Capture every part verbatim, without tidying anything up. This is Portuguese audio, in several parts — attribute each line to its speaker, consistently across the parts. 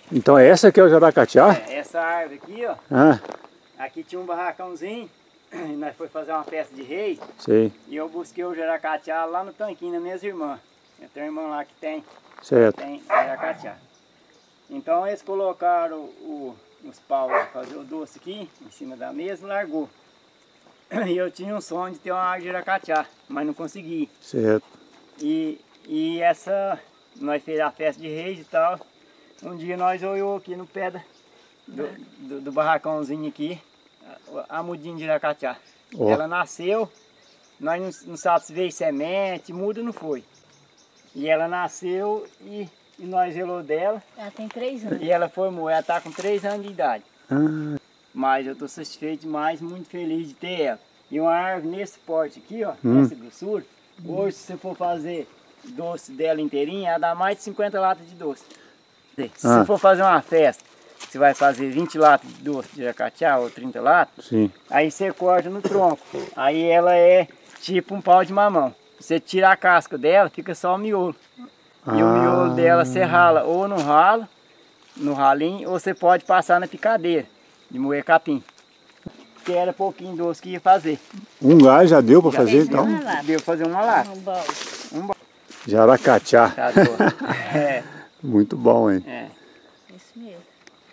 Speaker 1: Então é essa aqui é o jaracatiá?
Speaker 2: É, essa árvore aqui, ó.
Speaker 1: Ah.
Speaker 2: Aqui tinha um barracãozinho, e nós fomos fazer uma festa de reis.
Speaker 1: Sei.
Speaker 2: E eu busquei o jaracatiá lá no tanquinho das minhas irmãs. Eu tenho uma irmã lá que tem,
Speaker 1: certo.
Speaker 2: tem jaracatiá. Então eles colocaram o, os paus para fazer o doce aqui, em cima da mesa, e largou. E eu tinha um sonho de ter uma árvore de jaracatiá, mas não consegui.
Speaker 1: Certo.
Speaker 2: E, e essa, nós fizemos a festa de reis e tal. Um dia nós olhou aqui no pé da, do, do, do barracãozinho aqui, a, a mudinha de jaracatiá. Oh. Ela nasceu, nós não, não sabemos se veio semente, muda não foi. E ela nasceu e, e nós zelou dela.
Speaker 3: Ela tem três anos.
Speaker 2: E ela formou, ela está com três anos de idade.
Speaker 1: Ah.
Speaker 2: Mas eu estou satisfeito demais, muito feliz de ter ela. E uma árvore nesse porte aqui, ó,
Speaker 1: hum.
Speaker 2: nessa grossura, hoje se você for fazer doce dela inteirinha, ela dá mais de cinquenta latas de doce. Se ah. você for fazer uma festa, você vai fazer vinte latas de doce de jaracatiá ou trinta latas,
Speaker 1: sim.
Speaker 2: Aí você corta no tronco. Aí ela é tipo um pau de mamão. Você tira a casca dela, fica só o miolo. Ah. E o miolo dela você rala ou no ralo, no ralinho, ou você pode passar na picadeira de moer capim. Que era pouquinho doce que ia fazer.
Speaker 1: Um gás já deu para fazer então?
Speaker 2: Deu para fazer uma lata.
Speaker 3: Um balde.
Speaker 2: Um balde.
Speaker 1: Jaracatiá.
Speaker 2: É.
Speaker 1: Muito bom, hein?
Speaker 2: É.
Speaker 3: Isso mesmo.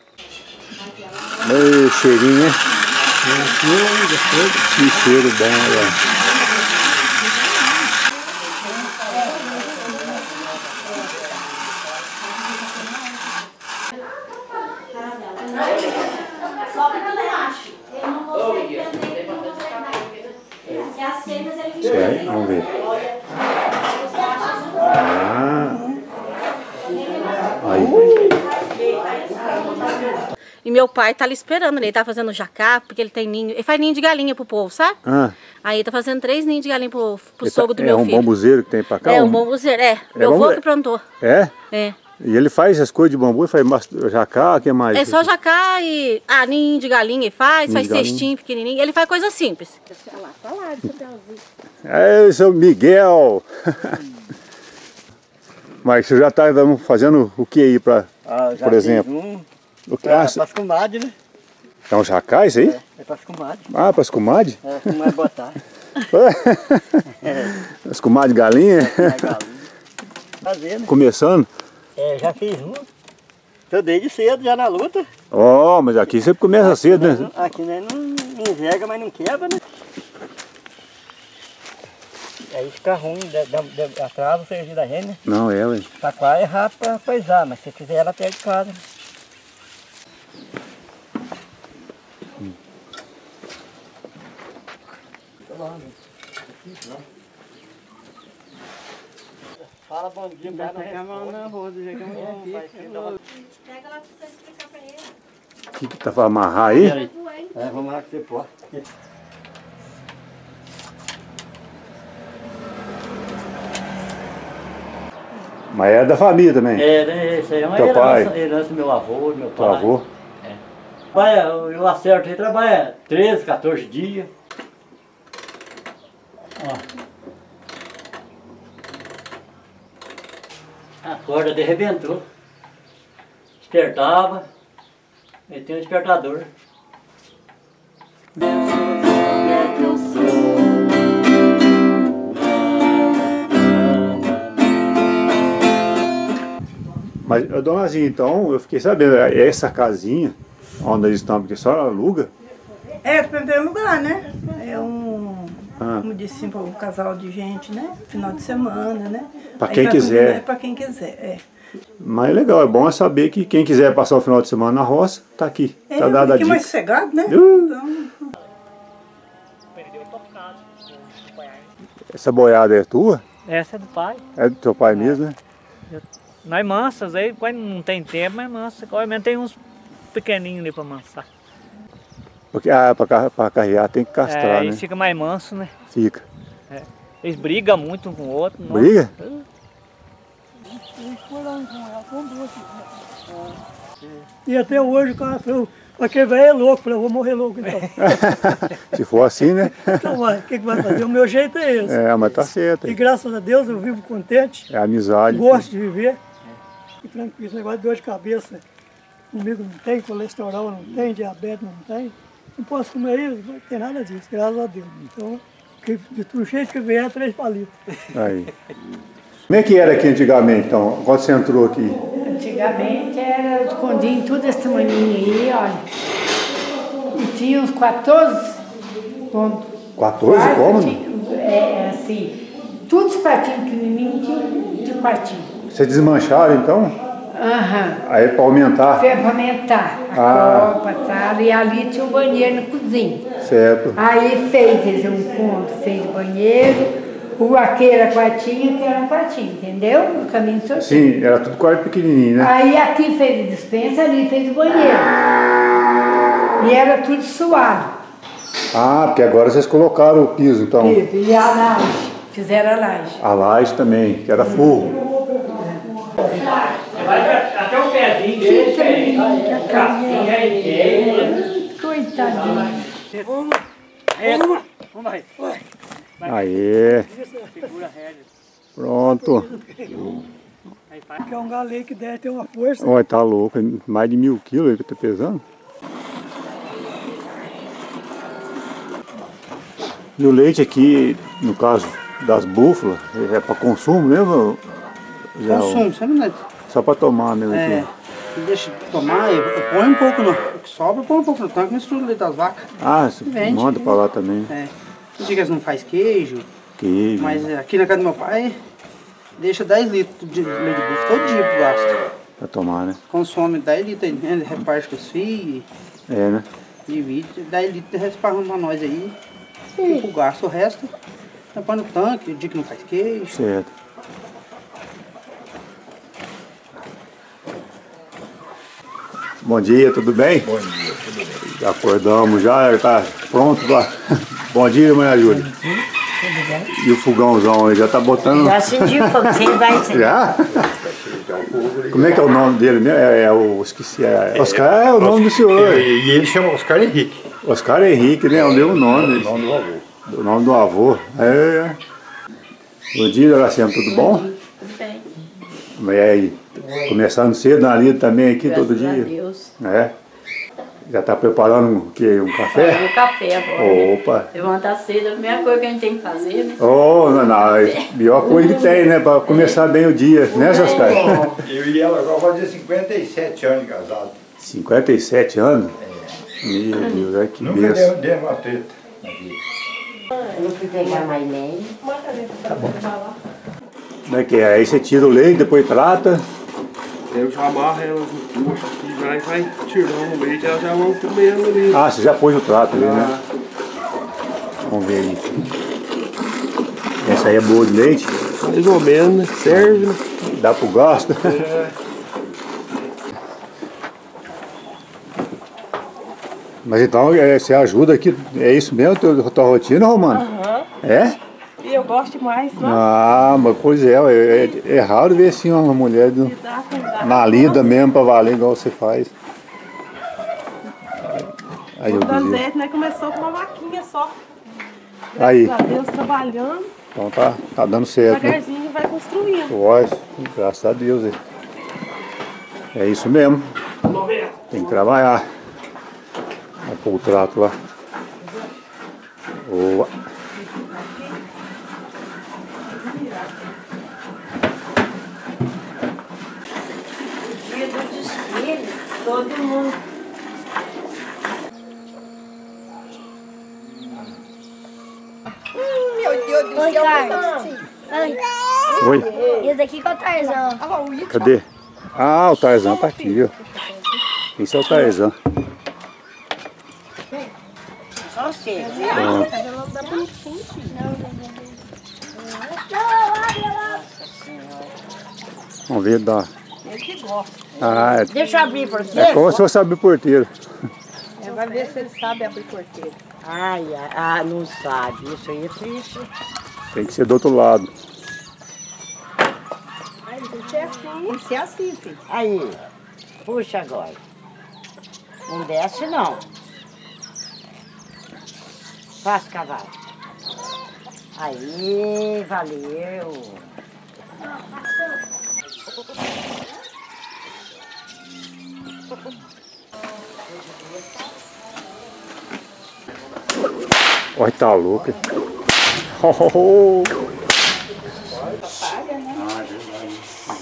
Speaker 1: Ei, cheirinho, hein? Que cheiro bom, olha. Certo, vamos ver. Ah. Aí.
Speaker 3: E meu pai tá ali esperando, ele tá fazendo jacá, porque ele tem ninho, ele faz ninho de galinha pro povo, sabe?
Speaker 1: Ah.
Speaker 3: Aí ele tá fazendo três ninhos de galinha pro, pro
Speaker 1: Ele
Speaker 3: sogro
Speaker 1: tá,
Speaker 3: do meu
Speaker 1: é um
Speaker 3: filho.
Speaker 1: bambuzeiro que tem pra cá?
Speaker 3: É, um
Speaker 1: um
Speaker 3: bambuzeiro, é.
Speaker 1: é
Speaker 3: Meu
Speaker 1: bambu...
Speaker 3: avô que plantou.
Speaker 1: É?
Speaker 3: É.
Speaker 1: E ele faz as coisas de bambu, faz jacá, o que mais?
Speaker 3: É só jacá e... Ah, ninho de galinha ele faz,
Speaker 1: ninho
Speaker 3: faz cestinho pequenininho, ele faz coisa simples.
Speaker 1: É, seu Miguel! Mas você já está fazendo o que aí, pra,
Speaker 2: ah, já
Speaker 1: por exemplo?
Speaker 2: Um,
Speaker 1: o que?
Speaker 2: pra, para as comadres, né?
Speaker 1: É um jacá isso aí?
Speaker 2: É, é para as comadres.
Speaker 1: Ah, para as comadres?
Speaker 2: É, como é botar.
Speaker 1: é. As comadres galinha?
Speaker 2: É, galinha. Fazendo.
Speaker 1: Começando?
Speaker 2: É, já fiz um. Tô desde cedo, já na luta.
Speaker 1: Ó, oh, mas aqui você começa
Speaker 2: aqui
Speaker 1: cedo, né?
Speaker 2: Não, aqui né, não, não enverga, mas não quebra, né? Aí fica ruim, atrasa o serviço da gente, né?
Speaker 1: Não, é, ué.
Speaker 2: Taquara é rápido pra coisar, mas se quiser ela perde casa. Hum. Fala bom dia, cara. Pega a mão na roda, já que eu não vai. Pega lá pra você explicar pra ele.
Speaker 1: O que que tá pra amarrar aí?
Speaker 2: É, vamos amarrar que você pode.
Speaker 1: Mas é da família também?
Speaker 2: É, né? Isso aí é uma
Speaker 1: Teu
Speaker 2: herança,
Speaker 1: pai.
Speaker 2: herança do meu avô, do meu pai.
Speaker 1: Teu avô?
Speaker 2: É. Trabalha, eu acerto, ele trabalha treze, quatorze dias. Ó. A corda de arrebentou. Despertava. Ele tem um despertador.
Speaker 1: Mas, donazinha, então, eu fiquei sabendo, essa casinha, onde eles estão, porque só aluga?
Speaker 4: É, primeiro lugar, né? É um,
Speaker 1: ah.
Speaker 4: como disse, um casal de gente, né? Final de semana, né?
Speaker 1: Para quem quiser.
Speaker 4: É para quem quiser, é.
Speaker 1: Mas é legal, é bom saber que quem quiser passar o final de semana na roça, tá aqui.
Speaker 4: É,
Speaker 1: tá dada a dica.
Speaker 4: mais sossegado, né?
Speaker 1: Uh.
Speaker 4: Então...
Speaker 1: Essa boiada é tua?
Speaker 2: Essa é do pai.
Speaker 1: É do teu pai
Speaker 2: é.
Speaker 1: mesmo, né?
Speaker 2: Nós mansas aí, quando não tem tempo, mas mansa. Obviamente tem uns pequenininhos ali para mansar.
Speaker 1: Porque ah, para carrear tem que castrar,
Speaker 2: é,
Speaker 1: né?
Speaker 2: Eles ficam mais mansos, né?
Speaker 1: Fica.
Speaker 2: É. Eles brigam muito um com o outro.
Speaker 1: Briga?
Speaker 4: E até hoje o cara falou, aquele velho é louco, falei, eu vou morrer louco então.
Speaker 1: Se for assim, né?
Speaker 4: Então vai, o que, que vai fazer? O meu jeito é esse.
Speaker 1: É, mas tá certo.
Speaker 4: E graças a Deus eu vivo contente.
Speaker 1: É amizade.
Speaker 4: Gosto de viver. E tranquilo, esse negócio de dor de cabeça. comigo não tem, colesterol não tem, diabetes não tem. Não posso comer isso, não tem nada disso, graças a Deus. Então, que, de tudo jeito que vier, três palitos.
Speaker 1: Aí. Como é que era aqui antigamente, então, quando você entrou aqui?
Speaker 5: Antigamente era os condinhos, tudo esse tamanhinho aí, olha. E tinha uns quatorze cômodos.
Speaker 1: quatorze cômodos?
Speaker 5: É, assim, todos os quartinhos pequenininhos tinham de quartinho.
Speaker 1: Você desmancharam, então?
Speaker 5: Aham.
Speaker 1: Aí para aumentar?
Speaker 5: Foi para aumentar a
Speaker 1: Ah.
Speaker 5: copa, a sala, e ali tinha o banheiro na cozinha.
Speaker 1: Certo.
Speaker 5: Aí fez, fez um cômodo, fez o banheiro. O aqui era quartinho, que era um quartinho, entendeu? O caminho todo.
Speaker 1: Sim, era tudo quarto pequenininho, né?
Speaker 5: Aí aqui fez a dispensa, ali fez o banheiro. E era tudo suado.
Speaker 1: Ah, porque agora vocês colocaram o piso, então.
Speaker 5: E a laje, fizeram a laje.
Speaker 1: A laje também, que era forro.
Speaker 2: Até o pezinho dele, diferente. O casquinho é
Speaker 5: Coitadinho.
Speaker 2: Vamos, vamos aí.
Speaker 1: Aê,
Speaker 2: Segura a rédea.
Speaker 1: pronto.
Speaker 4: Que é um galego que deve ter uma força.
Speaker 1: Olha, tá louco, mais de mil quilos aí que tá pesando. E o leite aqui, no caso das búfalas, é para consumo mesmo? Já é o-
Speaker 6: Consumo, sabe, né?
Speaker 1: Só para tomar mesmo
Speaker 6: É,
Speaker 1: aqui.
Speaker 6: deixa eu tomar, eu eu ponho um pouco no. O que sobra, eu ponho um pouco no tanque, misturo o leite das vacas.
Speaker 1: Ah, você
Speaker 6: Vende.
Speaker 1: manda para lá também.
Speaker 6: É. Tem dia que eles não faz queijo,
Speaker 1: Queijo.
Speaker 6: mas é, aqui na casa do meu pai, deixa dez litros de leite de búfalo todo dia pro gasto.
Speaker 1: Para tomar, né?
Speaker 6: Consome dez litros aí, né? Ele reparte com os filhos,
Speaker 1: É, né?
Speaker 6: divide, dez litros reparando pra nós aí. E pro gasto, o resto, eu põe no tanque, o dia que não faz queijo.
Speaker 1: Certo. Bom dia, tudo bem? Bom dia, tudo bem. Já acordamos já, já tá pronto pra... Bom dia, Maria Júlia. E o fogãozão aí, já tá botando...
Speaker 7: Já acendi o foguinho, vai acender.
Speaker 1: Já? Como é que é o nome dele mesmo? É, é o... esqueci, é... Oscar é o nome do senhor.
Speaker 8: E ele chama Oscar Henrique.
Speaker 1: Oscar Henrique, né? É o mesmo nome.
Speaker 8: O nome do avô.
Speaker 1: O nome do avô. É. Bom dia, Doracema, tudo bom?
Speaker 7: Tudo bem.
Speaker 1: Mas aí, começando cedo na lida também aqui todo
Speaker 7: Graças a
Speaker 1: dia?
Speaker 7: Deus.
Speaker 1: É? Já está preparando um, que, um café?
Speaker 7: O café agora. Né?
Speaker 1: Opa!
Speaker 7: Levantar cedo é a primeira coisa que a gente tem que fazer, né?
Speaker 1: Oh, não, não, é a pior coisa que tem, né? Para começar bem o dia, né, Oscar?
Speaker 8: Eu e ela agora fazer cinquenta e sete anos de casado.
Speaker 1: cinquenta e sete anos? Meu Deus, olha que
Speaker 8: Nunca
Speaker 1: benção.
Speaker 8: deu, deu uma treta na vida.
Speaker 7: Eu não fui pegar mais nem.
Speaker 1: Como é que é? Aí você tira o leite, depois trata.
Speaker 9: Eu já amarro elas no puxo e vai, vai tirando o leite, elas já vão comendo ali.
Speaker 1: Ah, você já pôs o trato ali, né? Vamos ver aí. Essa aí é boa de leite?
Speaker 9: Mais ou menos, né? Serve, né?
Speaker 1: Dá pro gasto? Mas então, é, você ajuda aqui, é isso mesmo, tua, tua rotina, Romano?
Speaker 10: Aham.
Speaker 1: É?
Speaker 10: E eu gosto demais, nossa,
Speaker 1: Ah, mas pois é, é, é, é raro ver assim uma mulher do-
Speaker 10: lidar com gato.
Speaker 1: na lida mesmo pra valer igual você faz. Aí eu
Speaker 10: O
Speaker 1: dizia.
Speaker 10: Danzete, né, começou com uma vaquinha só.
Speaker 1: Aí,
Speaker 10: Graças a Deus, trabalhando,
Speaker 1: então tá, tá dando certo, né?
Speaker 10: devagarzinho vai construindo.
Speaker 1: Lógico, graças a Deus. É, é isso mesmo. Tem que trabalhar. Vai pôr o trato lá. Boa.
Speaker 7: Dia do desfile, todo mundo.
Speaker 11: Oi, Carlos.
Speaker 1: Oi,
Speaker 11: Esse daqui que é o Tarzan.
Speaker 1: cadê? Ah, o Tarzan tá aqui, ó. Esse é o Tarzan.
Speaker 7: Só você.
Speaker 1: Vamos ver, dá.
Speaker 10: Ele que gosta.
Speaker 1: Ah, é,
Speaker 7: Deixa eu abrir por você.
Speaker 1: é como se fosse abrir porteiro.
Speaker 10: É, vai ver se ele sabe abrir porteiro.
Speaker 7: Ai, ai, ah, não sabe. Isso aí é triste.
Speaker 1: Tem que ser do outro lado.
Speaker 10: Aí, tem que ser assim. Tem que ser assim, filho.
Speaker 7: Aí, puxa agora. Não desce, não. Faz cavalo. Aí, valeu.
Speaker 1: Olha, tá louco. Oh, oh, oh. Ah, é verdade.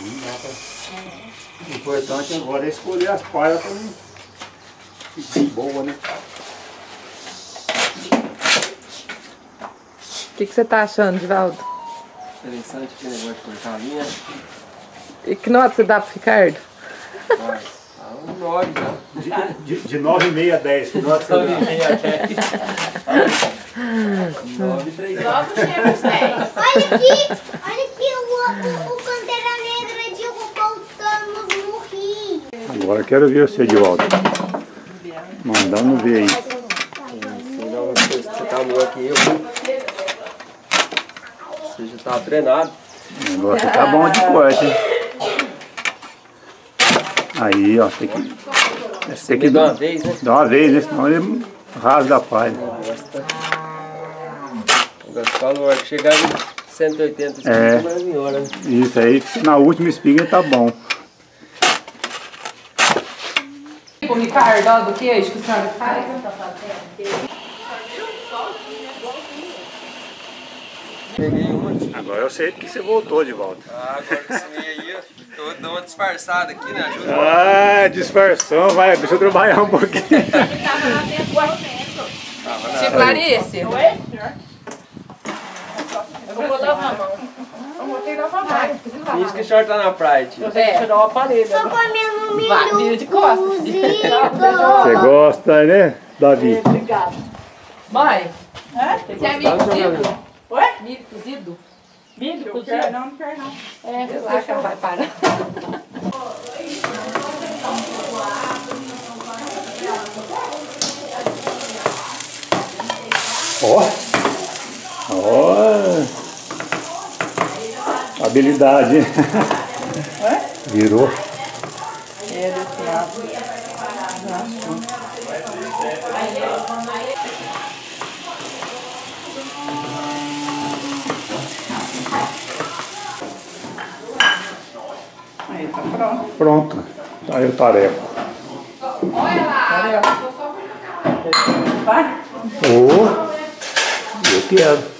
Speaker 1: O importante agora é escolher as palhas para mim. Ficar boa, né?
Speaker 12: O que, que você tá achando, Divaldo?
Speaker 9: Interessante aquele negócio de cortar a linha.
Speaker 12: E que nota você dá pro Ricardo?
Speaker 9: Ah, um nove já.
Speaker 1: De, de nove e meia a dez. Que nota você dá?
Speaker 9: nove e meia a dez. nove e três.
Speaker 11: Logo chega os dez. Olha aqui, olha aqui o, o, o Pantera Negra de voltando no rio.
Speaker 1: Agora eu quero ver você de volta. Mandando ver aí.
Speaker 9: Você tá louco aqui, eu Você já tá treinado.
Speaker 1: Agora você tá bom de corte, hein? Aí, ó, tem que... Tem que
Speaker 9: dar uma vez, né?
Speaker 1: Dá uma vez, né? Senão ele rasga a palha.
Speaker 9: Agora falou, chegar em cento e oitenta
Speaker 1: É,
Speaker 9: espigas em hora, né?
Speaker 1: isso aí, na última espiga tá bom.
Speaker 12: O Ricardo, ó, do queijo que a senhora faz.
Speaker 9: Peguei uma.
Speaker 1: Agora eu sei que você voltou de volta.
Speaker 9: Ah, agora que você veio aí, ó. Tô dando uma disfarçada aqui, né? Ajuda.
Speaker 1: Ah, disfarção, vai, deixa eu trabalhar um pouquinho.
Speaker 12: Tia Clarice.
Speaker 10: Eu vou lavar a mão. Eu vou ter que lavar a mão.
Speaker 9: Finge que a senhora tá na praia, tio.
Speaker 10: Eu tenho que tirar o aparelho.
Speaker 11: Tô comendo milho
Speaker 10: Vai, milho de costas.
Speaker 1: Você gosta, né, Davi?
Speaker 10: Obrigada. Mãe,
Speaker 12: Você quer milho cozido?
Speaker 10: Oi?
Speaker 12: Milho cozido?
Speaker 10: Milho cozido? Não, não quero não.
Speaker 12: É, eu acho que ela vai parar.
Speaker 1: Ó, ó, habilidade, hein? Virou.
Speaker 10: É, desse lado. Aí, tá pronto.
Speaker 1: Pronto, tá aí o tarefa.
Speaker 12: Olha lá.
Speaker 10: Vai?
Speaker 1: Ô, eu quero.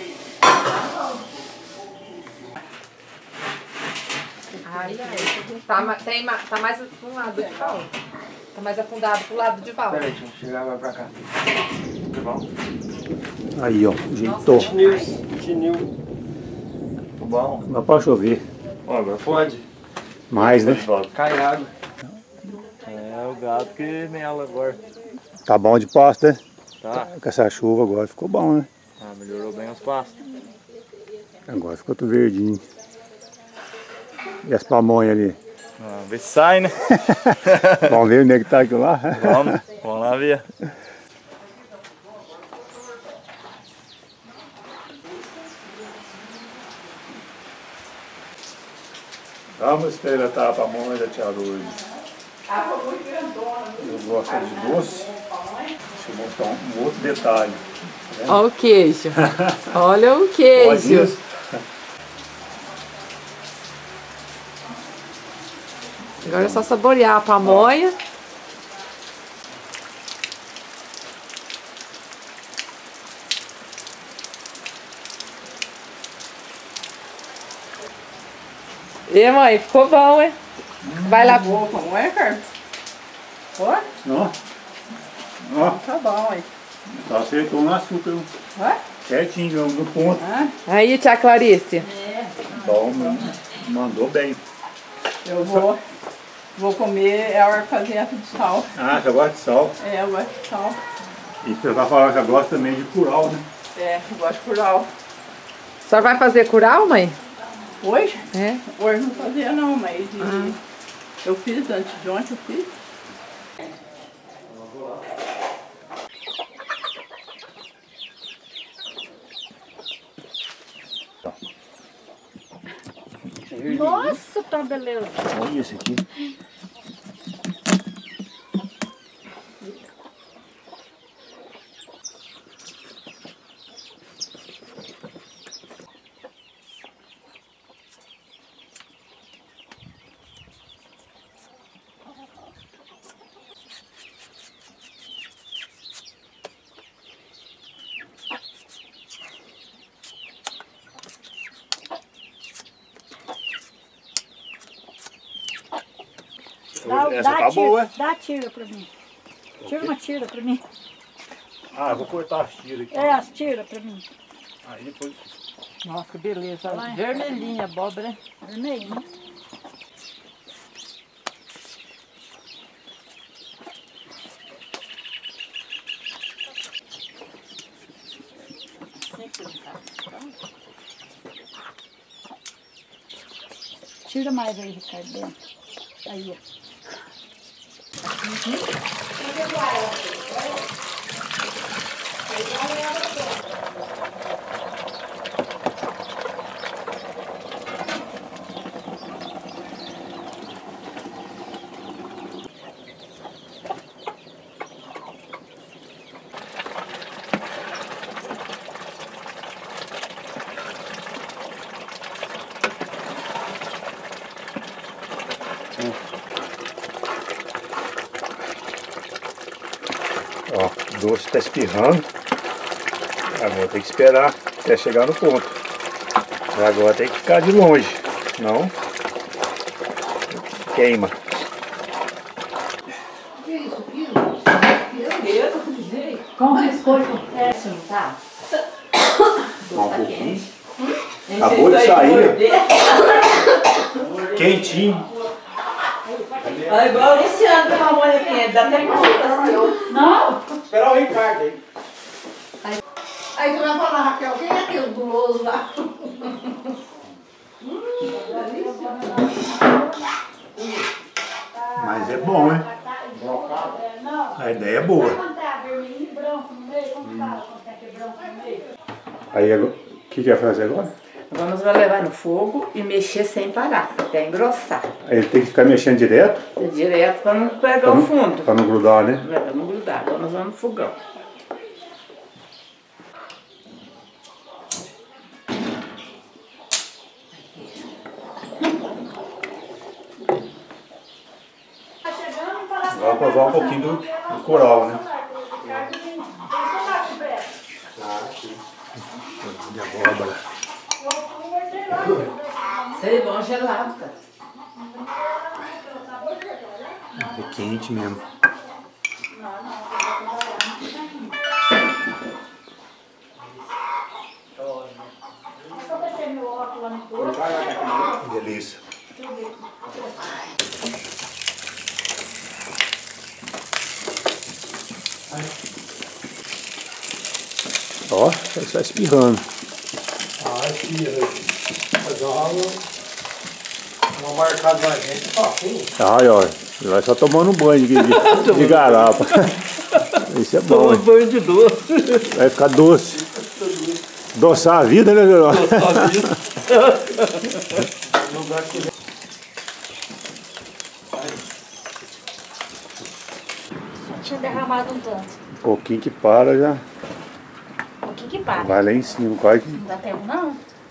Speaker 12: Ai, ai. Tá, ma- tem, ma- tá mais pro lado de Val. Tá mais afundado pro lado de Val.
Speaker 9: Peraí, deixa eu chegar mais pra cá. Tá bom?
Speaker 1: Aí, ó, ajeitou.
Speaker 9: Tinil, tinil. Tá bom.
Speaker 1: Dá pra chover.
Speaker 9: Ó, agora pode.
Speaker 1: Mais, né?
Speaker 9: Cai água. É, o gato que mela agora.
Speaker 1: Tá bom de pasto, né?
Speaker 9: Tá.
Speaker 1: Com essa chuva agora ficou bom, né?
Speaker 9: Ah, melhorou bem os pastos.
Speaker 1: Agora ficou tudo verdinho. E as pamonhas ali?
Speaker 13: Ah, vê se sai, né?
Speaker 1: Vamos ver onde é que tá aquilo lá?
Speaker 13: Vamos, vamos lá ver.
Speaker 1: Vamos experimentar a pamonha da tia Lourdes. Eu gosto de doce. Deixa eu mostrar um, um outro detalhe. Tá vendo?
Speaker 12: Olha o queijo. Olha o
Speaker 1: Olha
Speaker 12: queijo.
Speaker 1: isso.
Speaker 12: Agora é só saborear a pamonha. E mãe, ficou bom, hein? Vai lá.
Speaker 10: Boa, como é, Carlos? Ó,
Speaker 1: Ó, ó,
Speaker 10: tá bom, aí.
Speaker 1: só acertou no açúcar. viu?
Speaker 10: Ó.
Speaker 1: Certinho, no ponto.
Speaker 12: Aí, tia Clarice.
Speaker 1: Bom, mandou bem.
Speaker 10: Eu vou, vou comer é a arfazenta de sal.
Speaker 1: Ah, você gosta de sal?
Speaker 10: É, eu gosto de sal.
Speaker 1: E você vai falar que gosta também de curau, né?
Speaker 10: É, eu gosto de curau.
Speaker 12: A senhora vai fazer curau, mãe?
Speaker 10: Hoje?
Speaker 12: É.
Speaker 10: Hoje não fazia não, mas e-
Speaker 12: Ah.
Speaker 10: eu fiz antes de ontem, eu fiz.
Speaker 11: Nossa, tá beleza.
Speaker 1: Olha esse aqui.
Speaker 4: Dá,
Speaker 1: essa
Speaker 4: dá
Speaker 1: tá
Speaker 4: tira,
Speaker 1: boa.
Speaker 4: dá tira pra mim. Tira uma tira pra mim.
Speaker 1: Ah, eu vou cortar as tiras aqui.
Speaker 4: É, as tiras pra mim.
Speaker 1: Aí depois...
Speaker 10: Nossa, que beleza. Vermelhinha, abóbora.
Speaker 4: Vermelhinha. Tira mais aí, Ricardo, dentro. Aí, ó.
Speaker 1: Ó, o doce tá espirrando. Agora tem que esperar até chegar no ponto. E agora tem que ficar de longe, senão queima.
Speaker 5: Com biscoito é assim, tá?
Speaker 1: Um pouquinho. Acabou de sair. Quentinho.
Speaker 10: É igual esse ano que mamãe aqui, dá até conta. Não?
Speaker 6: Esperar o Ricardo aí.
Speaker 5: Aí, aí tu vai falar, Raquel, quem é aquele guloso lá?
Speaker 1: Mas é bom, hein? A ideia é boa. Aí, o que que vai fazer agora?
Speaker 10: Agora nós vamos levar no fogo e mexer sem parar, até engrossar.
Speaker 1: Aí ele tem que ficar mexendo direto?
Speaker 10: Direto para não pegar
Speaker 1: pra
Speaker 10: o
Speaker 1: não,
Speaker 10: fundo.
Speaker 1: Para não grudar, né?
Speaker 10: Não é para não grudar. Agora nós vamos no fogão.
Speaker 1: Agora vou provar um pouquinho do, do coral, né? De abóbora.
Speaker 10: Isso aí é bom gelado, cara.
Speaker 1: É quente mesmo. Delícia. Ó, está espirrando.
Speaker 6: Ah, espirra. Fazer uma, uma marcada na gente, papinho.
Speaker 1: Ai, ó, ele vai só tomando um banho de, de, de garapa. Isso é bom.
Speaker 6: Toma banho de doce.
Speaker 1: Vai ficar doce. Doçar a vida, né, Verão?
Speaker 6: Doçar a vida.
Speaker 3: Só tinha derramado um tanto.
Speaker 1: Um pouquinho que para já.
Speaker 3: Um pouquinho que para.
Speaker 1: Vai lá em cima, quase que.
Speaker 3: Não dá tempo, não.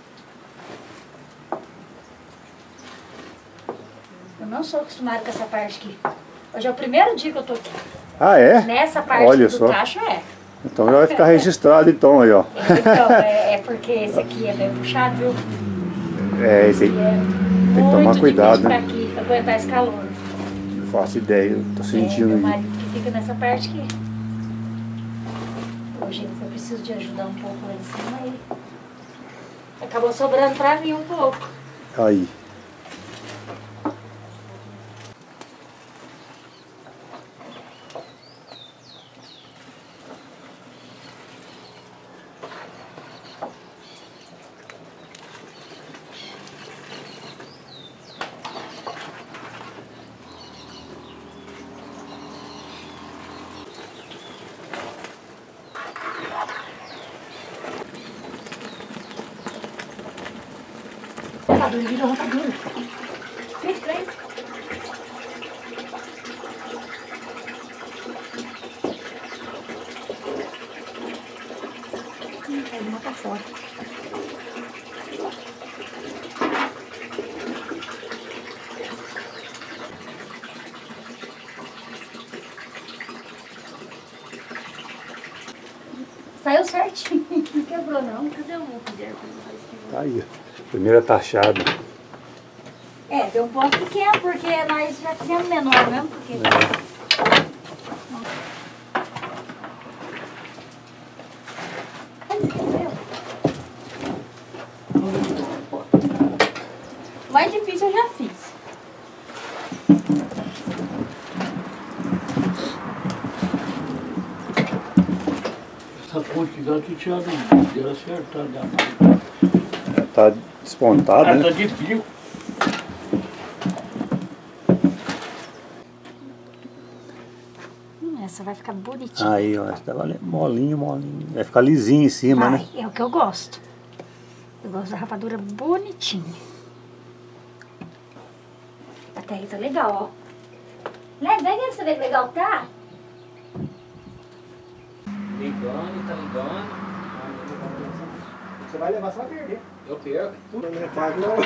Speaker 3: Eu não sou acostumada com essa parte aqui. Hoje é o primeiro dia que eu tô aqui.
Speaker 1: Ah, é?
Speaker 3: Nessa parte
Speaker 1: Olha
Speaker 3: do
Speaker 1: só.
Speaker 3: tacho é.
Speaker 1: Então já vai ficar registrado então aí, ó.
Speaker 3: Então, é, é porque esse aqui é bem puxado, viu?
Speaker 1: É, esse aí. Tem que tomar cuidado,
Speaker 3: pra
Speaker 1: né?
Speaker 3: aqui, pra aguentar esse calor.
Speaker 1: Não faço ideia, eu tô
Speaker 3: É,
Speaker 1: sentindo
Speaker 3: meu
Speaker 1: aí.
Speaker 3: marido que fica nessa parte aqui. Hoje eu preciso de ajudar um pouco lá em cima aí. Acabou sobrando pra mim um pouco.
Speaker 1: Aí.
Speaker 3: Rapadura, virou rapadura. Fica aí. Hum, caiu uma pra fora. Saiu certinho. Não quebrou não. Cadê o colher?
Speaker 1: Tá aí, ó. Primeira taxada.
Speaker 3: É,
Speaker 14: ter um posto pequeno, porque nós já fizemos menor mesmo, porque... É. Mais difícil eu já fiz.
Speaker 15: Essa quantidade tinha deu acertada.
Speaker 1: Tá despontada,
Speaker 15: Ah,
Speaker 1: né?
Speaker 15: tá de fio.
Speaker 14: Hum, essa vai ficar bonitinha.
Speaker 1: Aí, ó, essa tá molinho, molinho. Vai ficar lisinho em cima,
Speaker 14: Vai,
Speaker 1: né?
Speaker 14: é o que eu gosto. Eu gosto da rapadura bonitinha. Até aí tá legal, ó. Né? Vem aqui pra você ver que legal tá.
Speaker 6: Ligando, tá ligando. Você vai levar só a perder. Eu perco. Tudo não é pago, não.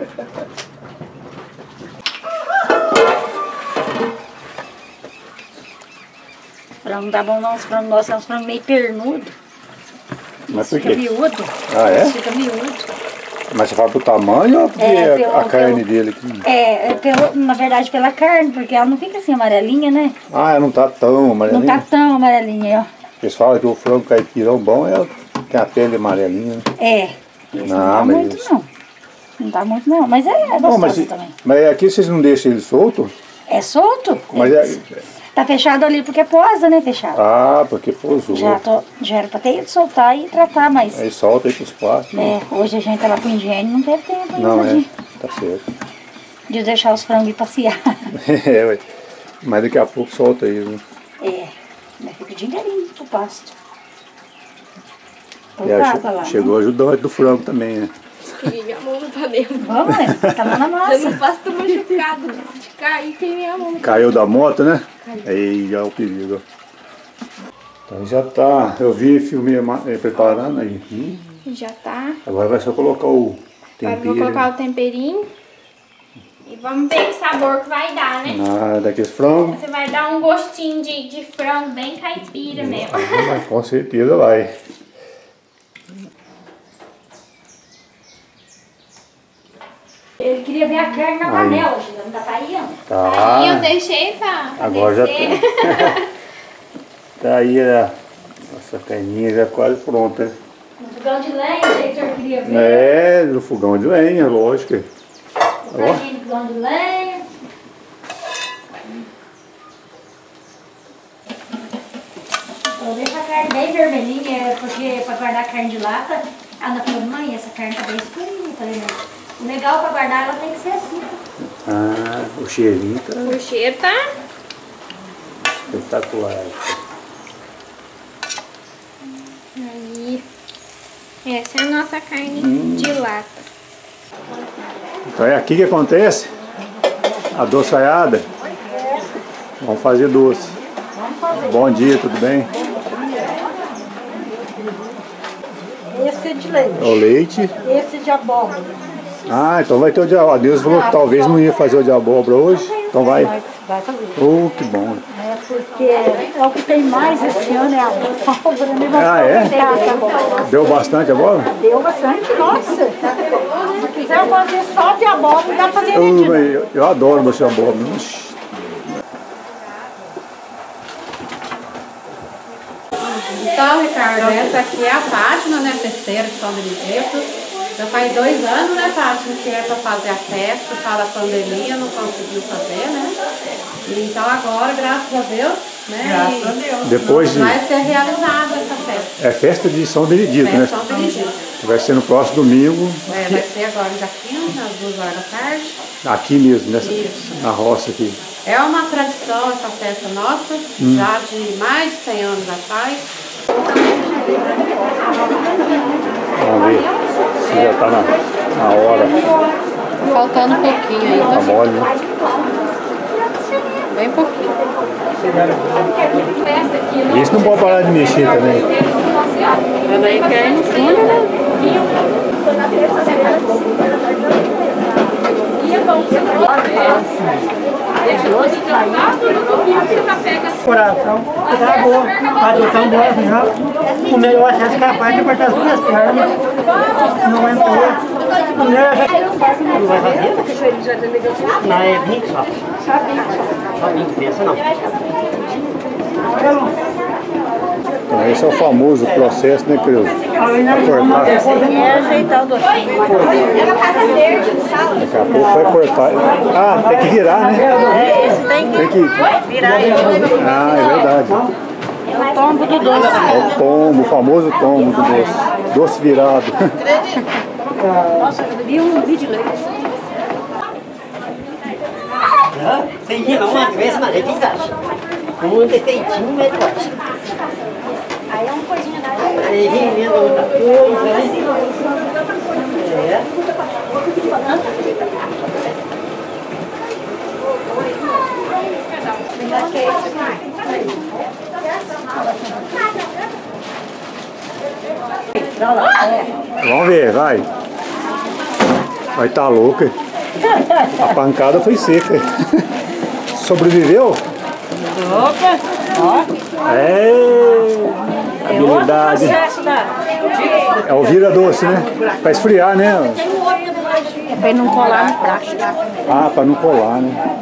Speaker 14: Frango não dá bom não, os frangos nossos são uns frangos meio pernudo.
Speaker 1: Mas por
Speaker 14: Fica
Speaker 1: quê?
Speaker 14: miúdo.
Speaker 1: Ah, é?
Speaker 14: Fica miúdo.
Speaker 1: Mas você fala pro tamanho ou porque
Speaker 14: É,
Speaker 1: a-
Speaker 14: pelo-
Speaker 1: a carne
Speaker 14: pelo-
Speaker 1: dele aqui?
Speaker 14: É, é pelo, na verdade pela carne, porque ela não fica assim amarelinha, né?
Speaker 1: Ah, ela não tá tão amarelinha?
Speaker 14: Não tá tão amarelinha, ó.
Speaker 1: Eles falam que o frango caipirão bom é tem a pele amarelinha, né?
Speaker 14: É. Esse não, tá
Speaker 1: mas
Speaker 14: muito
Speaker 1: isso-
Speaker 14: não. Não tá muito não, mas é, é
Speaker 1: Não,
Speaker 14: gostoso
Speaker 1: mas,
Speaker 14: também.
Speaker 1: mas aqui vocês não deixam ele solto?
Speaker 14: É solto?
Speaker 1: Mas é,
Speaker 14: Tá fechado ali porque posa, né? Fechado.
Speaker 1: ah, porque pousou.
Speaker 14: Já, tô, já era pra ter ido soltar e tratar, mas...
Speaker 1: Aí solta aí pros quartos.
Speaker 14: É, hoje a gente tá lá pro engenho, não teve tempo ainda
Speaker 1: Não, é.
Speaker 14: de,
Speaker 1: Tá certo.
Speaker 14: de deixar os frangos ir passear.
Speaker 1: É, ué. Mas daqui a pouco solta aí, né?
Speaker 14: É, mas fica o dia inteirinho pro pasto.
Speaker 1: E aí,
Speaker 14: Voltava
Speaker 1: che-
Speaker 14: lá,
Speaker 1: chegou o ajudante do frango também, né?
Speaker 10: Queimei minha mão no panema.
Speaker 14: Vamos, né? Tá a mão na massa.
Speaker 10: Eu não posso tomar machucado de cair, queimei a mão.
Speaker 1: Caiu da moto, né?
Speaker 10: Caiu.
Speaker 1: Aí já é o perigo. Então já tá, eu vi, filmei ma- eh, preparando aí. Hum.
Speaker 10: Já tá.
Speaker 1: Agora vai só colocar o
Speaker 10: Agora
Speaker 1: tempero.
Speaker 10: vou colocar o temperinho. E vamos ver que sabor que vai dar, né?
Speaker 1: Ah, daqueles frangos.
Speaker 10: Você vai dar um gostinho de, de frango bem caipira mesmo.
Speaker 1: Mas com certeza vai.
Speaker 14: Ele queria ver a carne na
Speaker 1: Aí.
Speaker 14: panela, Gina, não tá aí, ó.
Speaker 1: Tá.
Speaker 10: Aí eu deixei pra, pra
Speaker 1: Agora já
Speaker 10: descer.
Speaker 1: tá. Tá aí a nossa carninha já quase pronta.
Speaker 14: No fogão de lenha, o que o senhor queria ver?
Speaker 1: É, no fogão de lenha, lógico.
Speaker 14: O carninho no fogão de lenha. Eu deixo a carne bem vermelhinha, porque pra guardar a carne de lata, ela falou, mãe, essa carne tá bem escurinha. Eu falei, não. O legal pra guardar ela tem que ser assim.
Speaker 1: Ah, o cheirinho tá
Speaker 10: O cheiro tá...
Speaker 1: espetacular.
Speaker 10: Aí, essa é a nossa carne
Speaker 1: Hum.
Speaker 10: de lata.
Speaker 1: Então é aqui que acontece a doçaiada. Vamos fazer doce.
Speaker 14: Vamos fazer.
Speaker 1: Bom dia, tudo bem?
Speaker 4: Esse é de leite.
Speaker 1: O leite.
Speaker 4: Esse de abóbora.
Speaker 1: Ah, então vai ter o de abóbora. Deus falou que talvez não ia fazer o de abóbora hoje. Então vai.
Speaker 4: Vai fazer.
Speaker 1: Oh, que bom.
Speaker 4: É porque é o que tem mais esse ano, é a abóbora. né? Vamos
Speaker 1: Ah, é?
Speaker 4: aproveitar a abóbora.
Speaker 1: Deu bastante abóbora?
Speaker 4: Deu bastante, nossa. Se quiser fazer só de abóbora, dá pra fazer
Speaker 1: Eu,
Speaker 4: leite.
Speaker 1: eu, eu adoro você abóbora. Ixi.
Speaker 12: Então, Ricardo, essa aqui é a Fátima, né, festeira de São Benedito. Já faz dois anos, né, Fátima, que é para fazer a festa, para a pandemia, não conseguiu fazer, né? E então agora, graças a Deus, né?
Speaker 6: Graças a Deus.
Speaker 1: Depois de-
Speaker 12: vai ser realizada essa festa.
Speaker 1: É festa de São Benedito,
Speaker 12: É
Speaker 1: né?
Speaker 12: São Benedito.
Speaker 1: Vai ser no próximo domingo,
Speaker 12: É, vai ser agora dia quinze, às duas horas da tarde.
Speaker 1: aqui mesmo, nessa,
Speaker 12: Isso.
Speaker 1: na roça aqui.
Speaker 12: É uma tradição essa festa nossa,
Speaker 1: Hum.
Speaker 12: já de mais de cem anos atrás.
Speaker 1: Vamos ver se já tá na, na hora.
Speaker 12: Faltando um pouquinho ainda.
Speaker 1: Tá mole, né?
Speaker 12: Bem pouquinho.
Speaker 1: Isso não pode parar de mexer também.
Speaker 12: Ela aí quer ir no fundo, né?
Speaker 4: Coração, tá bom. Fazer tão bom assim, ó. O melhor é capaz de cortar as minhas pernas. Não é boa.
Speaker 16: Não, é vinte só. Só vinte, pensa não.
Speaker 1: Então, esse é o famoso processo, né, Creuza? Cortar.
Speaker 3: É ajeitar o docinho.
Speaker 11: Ela casa verde, sala.
Speaker 1: Daqui a pouco vai cortar. Ah, tem que virar, né?
Speaker 3: É, esse tem que,
Speaker 1: Tem que
Speaker 3: virar ele.
Speaker 1: Ah, é verdade.
Speaker 3: É o tombo do doce.
Speaker 1: É o tombo, o famoso tombo do doce. Doce virado.
Speaker 14: Nossa, eu bebi um vídeo de leite.
Speaker 16: Sem rir não, uma vez, mas é desastre. Um defeitinho, mas pode.
Speaker 14: Aí é uma coisinha da
Speaker 16: Aí remenda outra coisa, né? É.
Speaker 1: Vamos ver, vai. Vai tá louca. A pancada foi seca. Sobreviveu?
Speaker 3: Opa! Ó.
Speaker 1: É. Habilidade. É o vira doce, né? Pra esfriar, né?
Speaker 3: É pra ele não colar no plástico.
Speaker 1: Ah, pra não colar, né?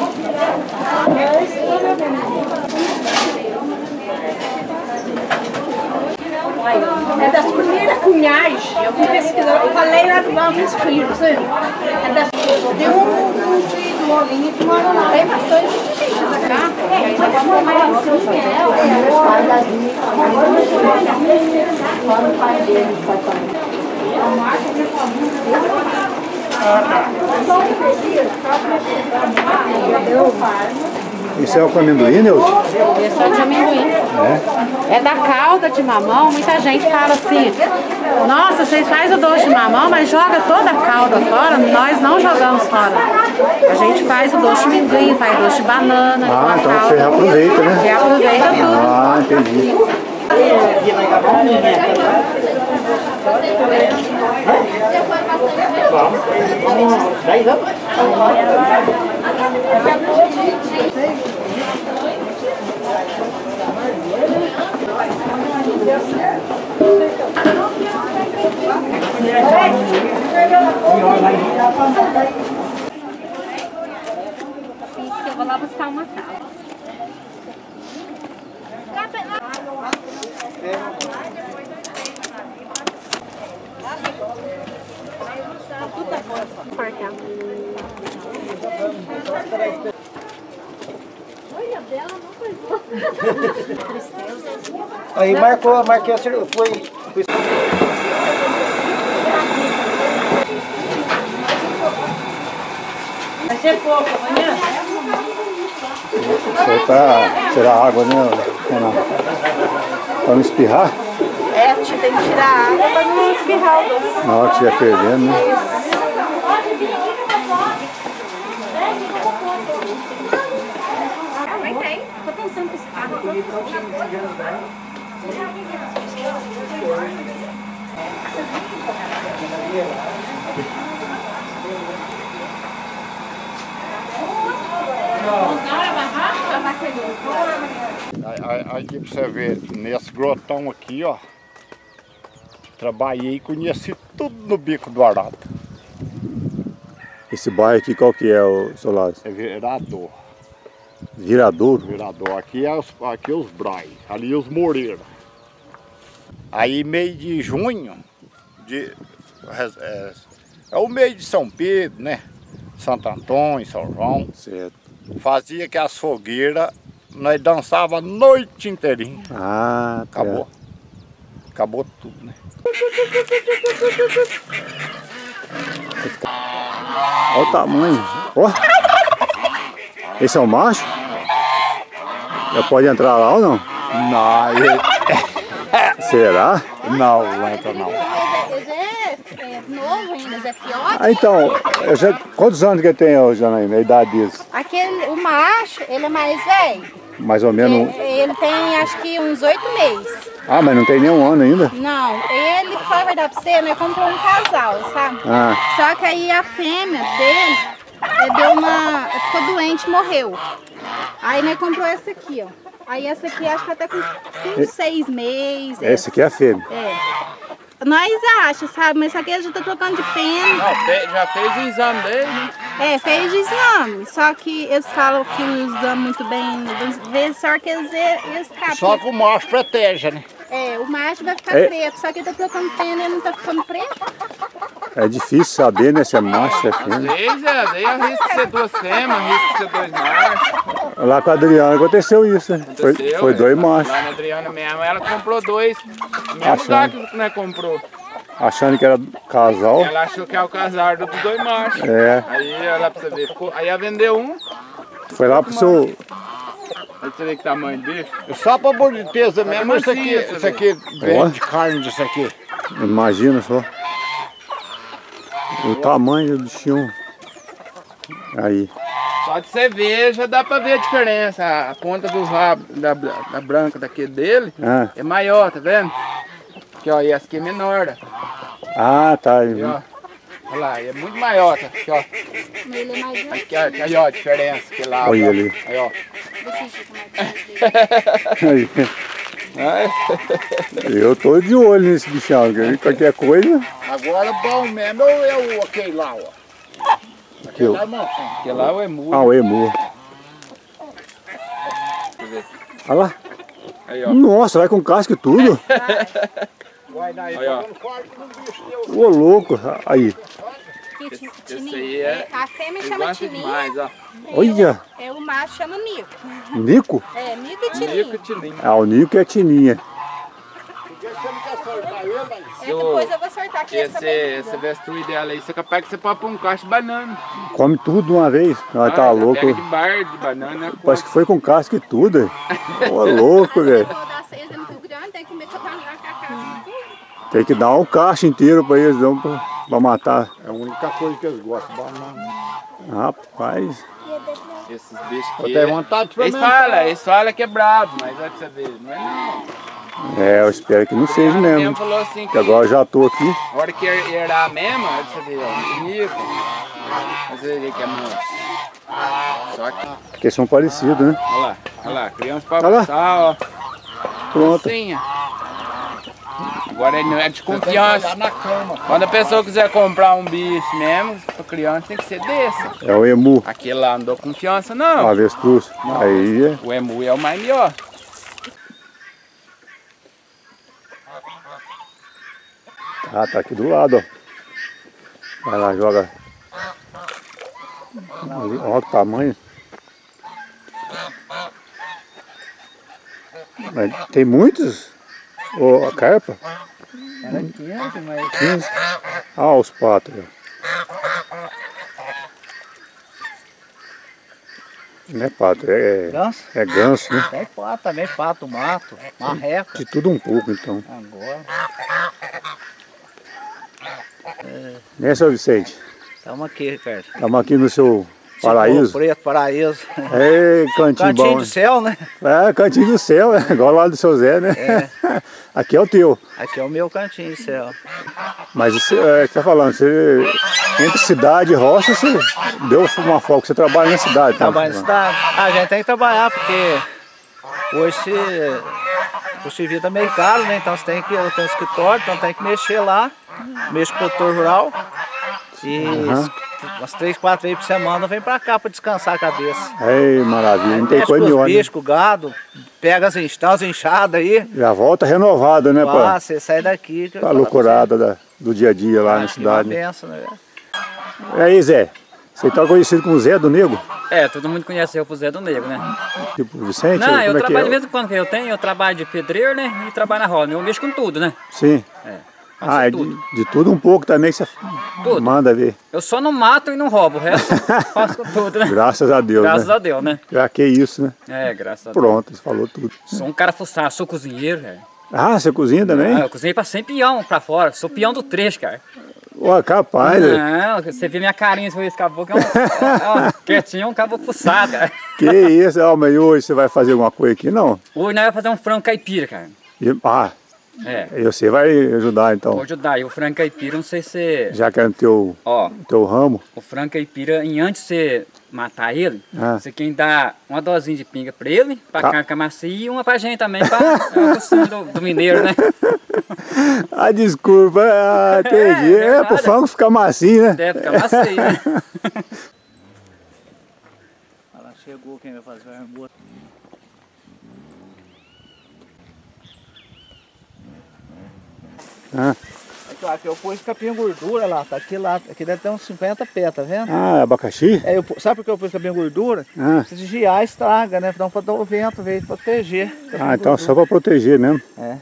Speaker 14: É das primeiras cunhagens. Eu fui pesquisar, eu falei lá do lado dos filhos. É das... Tem um, um tio do Olinho que mora lá. Tem bastante gente pra cá. É, mas vamos mais assim, é. O pai dele vai fazer. A marca de família.
Speaker 1: Isso é o com amendoim, Neuza?
Speaker 12: Esse é o de amendoim.
Speaker 1: É?
Speaker 12: É da calda de mamão. Muita gente fala assim, nossa, vocês fazem o doce de mamão, mas joga toda a calda fora. Nós não jogamos fora. A gente faz o doce de amendoim, faz doce de banana.
Speaker 1: Ah, então você reaproveita, né?
Speaker 12: Reaproveita tudo.
Speaker 1: Ah, entendi.
Speaker 16: Daí vamos.
Speaker 3: Eu vou lá buscar uma tábua.
Speaker 6: Aí marcou, marquei a cerveja. Foi. foi...
Speaker 10: Vai ser pouco amanhã?
Speaker 1: Isso aí pra tirar água, né, Renato? Pra não espirrar?
Speaker 3: É, tem que tirar a água pra não espirrar o doce.
Speaker 1: Na hora que estiver fervendo, né?
Speaker 3: Aguentei. Tô pensando que esse carro.
Speaker 8: Aqui pra você ver, nesse grotão aqui, ó. Trabalhei e conheci tudo no Bico do Arado.
Speaker 1: Esse bairro aqui, qual que é, o seu Lázaro?
Speaker 8: É Virador.
Speaker 1: Viradouro?
Speaker 8: Virador. Aqui é os, aqui é os Braz, ali os Moreira. Aí meio de junho, de, é, é o mês de São Pedro, né? Santo Antônio, São João.
Speaker 1: Certo.
Speaker 8: Fazia que as fogueiras, nós dançava a noite inteirinha.
Speaker 1: Ah, tá.
Speaker 8: Acabou. Acabou tudo, né?
Speaker 1: Olha o tamanho. Ó. Esse é o macho? Já pode entrar lá ou não?
Speaker 8: Não, ele...
Speaker 1: Será?
Speaker 8: Não, não entra não.
Speaker 3: É novo ainda, é fiote.
Speaker 1: Ah, então, eu já, quantos anos que ele tem hoje, Janaína, a idade disso?
Speaker 3: Aquele, o macho, ele é mais velho.
Speaker 1: Mais ou menos?
Speaker 3: Ele, ele tem acho que uns oito meses.
Speaker 1: Ah, mas não tem nenhum ano ainda?
Speaker 3: Não, ele, pra falar a verdade pra você, nós compramos um casal, sabe?
Speaker 1: Ah.
Speaker 3: Só que aí a fêmea dele, ele deu uma, ficou doente e morreu. Aí nós comprou essa aqui, ó. Aí essa aqui acho que até com, com
Speaker 1: E...
Speaker 3: seis meses.
Speaker 1: Esse aqui é a fêmea.
Speaker 3: É. nós achamos, sabe? Mas só que ele já tá trocando de pena.
Speaker 17: Não, fe, já fez o exame dele, né?
Speaker 3: É, fez o exame. Só que eles falam que o exame muito bem, às vezes só que eles escapam.
Speaker 8: Só que o macho protege, né?
Speaker 3: É, o macho vai ficar
Speaker 1: É.
Speaker 3: preto, só que ele tá trocando pena e ele não tá ficando preto.
Speaker 1: É difícil saber, né, se é macho, se é
Speaker 17: Às
Speaker 1: fêmea.
Speaker 17: vezes, é, daí arrisca de ser duas fêmeas, arrisca de ser dois machos.
Speaker 1: Lá com a Adriana aconteceu isso, né? Foi,
Speaker 17: Aconteceu,
Speaker 1: foi
Speaker 17: é.
Speaker 1: dois machos,
Speaker 17: Lá na Adriana mesmo, ela comprou dois. No mesmo
Speaker 1: Achando.
Speaker 17: lugar que nós comprou.
Speaker 1: achando que era casal.
Speaker 17: Ela achou que é o casal dos dois machos.
Speaker 1: É.
Speaker 17: Aí, olha lá pra você ver. Ficou, aí ela vendeu um.
Speaker 1: Foi lá pro seu...
Speaker 17: Aí você vê que tamanho do bicho.
Speaker 8: Só pra boniteza mesmo, isso aqui,
Speaker 17: Mansinha,
Speaker 8: isso aqui vende carne disso aqui.
Speaker 1: Imagina só. O tamanho do bichinho. Aí.
Speaker 17: Só de você ver, já dá pra ver a diferença. A ponta dos rabos da, da branca daquele dele
Speaker 1: Ah,
Speaker 17: é maior, tá vendo? Aqui, ó, e essa aqui é menor, ó.
Speaker 1: ah tá.
Speaker 17: Aqui, ó. Olha lá, é muito maior, tá? Aqui, ó.
Speaker 3: Ele é mais
Speaker 17: Aqui, ó, aqui, ó, a diferença. Aqui lá,
Speaker 1: Olha
Speaker 17: ó.
Speaker 1: ali.
Speaker 17: Aí, ó.
Speaker 1: Aí. Eu tô de olho nesse bichão, porque qualquer coisa.
Speaker 8: Agora bom mesmo é o aquele lá, ó.
Speaker 1: Aqui, ó.
Speaker 8: Lá, não,
Speaker 17: Aqui lá é o emu.
Speaker 1: Ah, o emu. Olha lá.
Speaker 17: Aí, ó.
Speaker 1: Nossa, vai com casca e tudo.
Speaker 17: Aí, ó.
Speaker 1: Ô, louco. Aí.
Speaker 17: Esse aí é...
Speaker 3: A fêmea
Speaker 17: Ele
Speaker 3: chama
Speaker 17: gosta
Speaker 3: Tininha.
Speaker 17: demais, ó.
Speaker 1: Olha.
Speaker 3: É, o macho chama Nico.
Speaker 1: Nico?
Speaker 3: É, Nico e Tininha.
Speaker 17: Nico e Tininha.
Speaker 1: Ah, o Nico é Tininha.
Speaker 3: É, depois eu vou sortar aqui essa
Speaker 17: Esse,
Speaker 3: bebida.
Speaker 17: esse vestruz dela aí, você é capaz que você pode pôr um cacho de banana.
Speaker 1: Come tudo de uma vez. Nós
Speaker 17: Ah,
Speaker 1: tá
Speaker 17: já
Speaker 1: louco.
Speaker 17: Pega de bar de banana.
Speaker 1: Parece que foi com casca e tudo. Ô, louco, velho.
Speaker 3: Vou dar seis é muito grande, tem que meter pra arrancar com a casa.
Speaker 1: Tem que dar um cacho inteiro pra eles, não, pra, pra matar.
Speaker 8: É a única coisa que eles gostam, banana.
Speaker 1: Rapaz.
Speaker 17: Esses bichos
Speaker 8: Eu
Speaker 17: aqui.
Speaker 8: tenho vontade de
Speaker 17: Eles
Speaker 8: experimentar.
Speaker 17: falam, eles falam que é brabo, mas olha pra você ver, não é não.
Speaker 1: É, eu espero que não seja
Speaker 17: Ela
Speaker 1: mesmo.
Speaker 17: mesmo falou assim
Speaker 1: Que agora eu já tô aqui.
Speaker 17: A hora que herdar mesmo, olha pra você ver, ó, bonito. Você vê que é manso. Só que,
Speaker 1: Porque são parecidos, né?
Speaker 17: olha lá, olha lá, criança pra
Speaker 1: Olha lá.
Speaker 17: passar, ó.
Speaker 1: Pronto.
Speaker 17: Assim, ó. Agora ele não é de confiança.
Speaker 8: Olhar na cama.
Speaker 17: Quando a pessoa quiser comprar um bicho mesmo, pra criança tem que ser desse.
Speaker 1: É o emu.
Speaker 17: Aquele lá não dou confiança
Speaker 1: O
Speaker 17: não.
Speaker 1: avestruz. Aí é.
Speaker 17: O emu é o mais melhor.
Speaker 1: Ah, tá aqui do lado, ó. Vai lá, joga. Ali, olha o tamanho. Mas tem muitos? Ô, a carpa?
Speaker 6: Era quinze, mas...
Speaker 1: quinze? Ah, os patos. ó. Não é pato, é
Speaker 6: Ganso?
Speaker 1: É ganso, né?
Speaker 6: Tem pato também, pato, mato, marreco.
Speaker 1: De tudo um pouco, então.
Speaker 6: Agora.
Speaker 1: Né, seu Vicente?
Speaker 6: Estamos aqui, Ricardo.
Speaker 1: Estamos aqui no seu paraíso.
Speaker 6: Cipó Preto, paraíso.
Speaker 1: É, cantinho,
Speaker 6: Cantinho
Speaker 1: bom.
Speaker 6: do céu, né?
Speaker 1: É, cantinho do céu, é, igual lá do seu Zé, né?
Speaker 6: É.
Speaker 1: Aqui é o teu.
Speaker 6: Aqui é o meu cantinho do céu.
Speaker 1: Mas você é, tá falando, você entre cidade e roça, você deu uma folga, você trabalha na cidade. tá?
Speaker 6: Trabalho na cidade. Ah, a gente tem que trabalhar porque hoje o serviço tá meio caro, né? Então você tem que, eu tenho um escritório, então tem que mexer lá, mexo com o produtor rural e
Speaker 1: Uhum.
Speaker 6: umas três, quatro vezes por semana vem pra cá pra descansar a cabeça.
Speaker 1: Ei, maravilha, não tem
Speaker 6: Mexe
Speaker 1: coisa
Speaker 6: com os
Speaker 1: melhor, né?
Speaker 6: bichos, com o gado, pega as enxadas, enxadas aí.
Speaker 1: Já volta renovado, né,
Speaker 6: Ah,
Speaker 1: pá?
Speaker 6: você sai daqui. que eu
Speaker 1: Pra
Speaker 6: vou falar pra
Speaker 1: loucurada da- do dia a dia lá na
Speaker 6: você. Que é uma
Speaker 1: cidade.
Speaker 6: benção, né?
Speaker 1: E aí, Zé? Você tá conhecido como Zé do Nego?
Speaker 18: É, todo mundo conhece eu pro Zé do Negro, né?
Speaker 1: Tipo o Vicente?
Speaker 18: Não,
Speaker 1: como
Speaker 18: eu
Speaker 1: é que
Speaker 18: trabalho
Speaker 1: é?
Speaker 18: de vez em quando que eu tenho, eu trabalho de pedreiro, né? E trabalho na roda. Eu mexo com tudo, né?
Speaker 1: Sim.
Speaker 18: É.
Speaker 1: Ah, é de, de tudo um pouco também que você
Speaker 18: Tudo.
Speaker 1: manda ver.
Speaker 18: Eu só não mato e não roubo, o resto faço com tudo, né?
Speaker 1: Graças a Deus,
Speaker 18: Graças
Speaker 1: né?
Speaker 18: a Deus, né?
Speaker 1: Já que isso, né?
Speaker 18: É, graças a Deus.
Speaker 1: Pronto, você falou tudo.
Speaker 18: Sou um cara fuçado, sou cozinheiro, velho.
Speaker 1: Ah, você cozinha também?
Speaker 18: Ah, eu cozinhei pra cem peão pra fora. Sou peão do trecho, cara.
Speaker 1: Ué, capaz, né?
Speaker 18: Não, você vê minha carinha se esse caboclo, é um, é um, quietinho, é um caboclo fuçado, cara.
Speaker 1: Que isso, ó, mas hoje você vai fazer alguma coisa aqui, não?
Speaker 18: Hoje nós vamos fazer um frango caipira, cara.
Speaker 1: E- ah,
Speaker 18: É.
Speaker 1: E você vai ajudar então?
Speaker 18: Vou ajudar. E o frango caipira, não sei se...
Speaker 1: Já que é no teu,
Speaker 18: Ó,
Speaker 1: teu ramo.
Speaker 18: O frango caipira, em antes de você matar ele,
Speaker 1: Ah.
Speaker 18: você quer dar uma dosinha de pinga pra ele, pra
Speaker 1: Tá.
Speaker 18: carne ficar macia, e uma pra gente também, pra é o costume do, do mineiro, né?
Speaker 1: Ah, desculpa, ah, entendi. É, é pro frango ficar macio, né?
Speaker 18: Deve ficar macio, né?
Speaker 6: Olha lá, chegou quem vai fazer o arroz.
Speaker 1: Ah,
Speaker 6: Aqui, ó, aqui eu pus capim gordura lá, tá aqui lá, aqui deve ter uns cinquenta pés, tá vendo?
Speaker 1: ah, abacaxi?
Speaker 6: É, eu, pu- sabe por que eu pus capim gordura?
Speaker 1: Ah.
Speaker 6: Se desviar, estraga, né? Então pra dar o vento, veio proteger. capim
Speaker 1: Ah, então
Speaker 6: gordura.
Speaker 1: só pra proteger mesmo.
Speaker 6: É.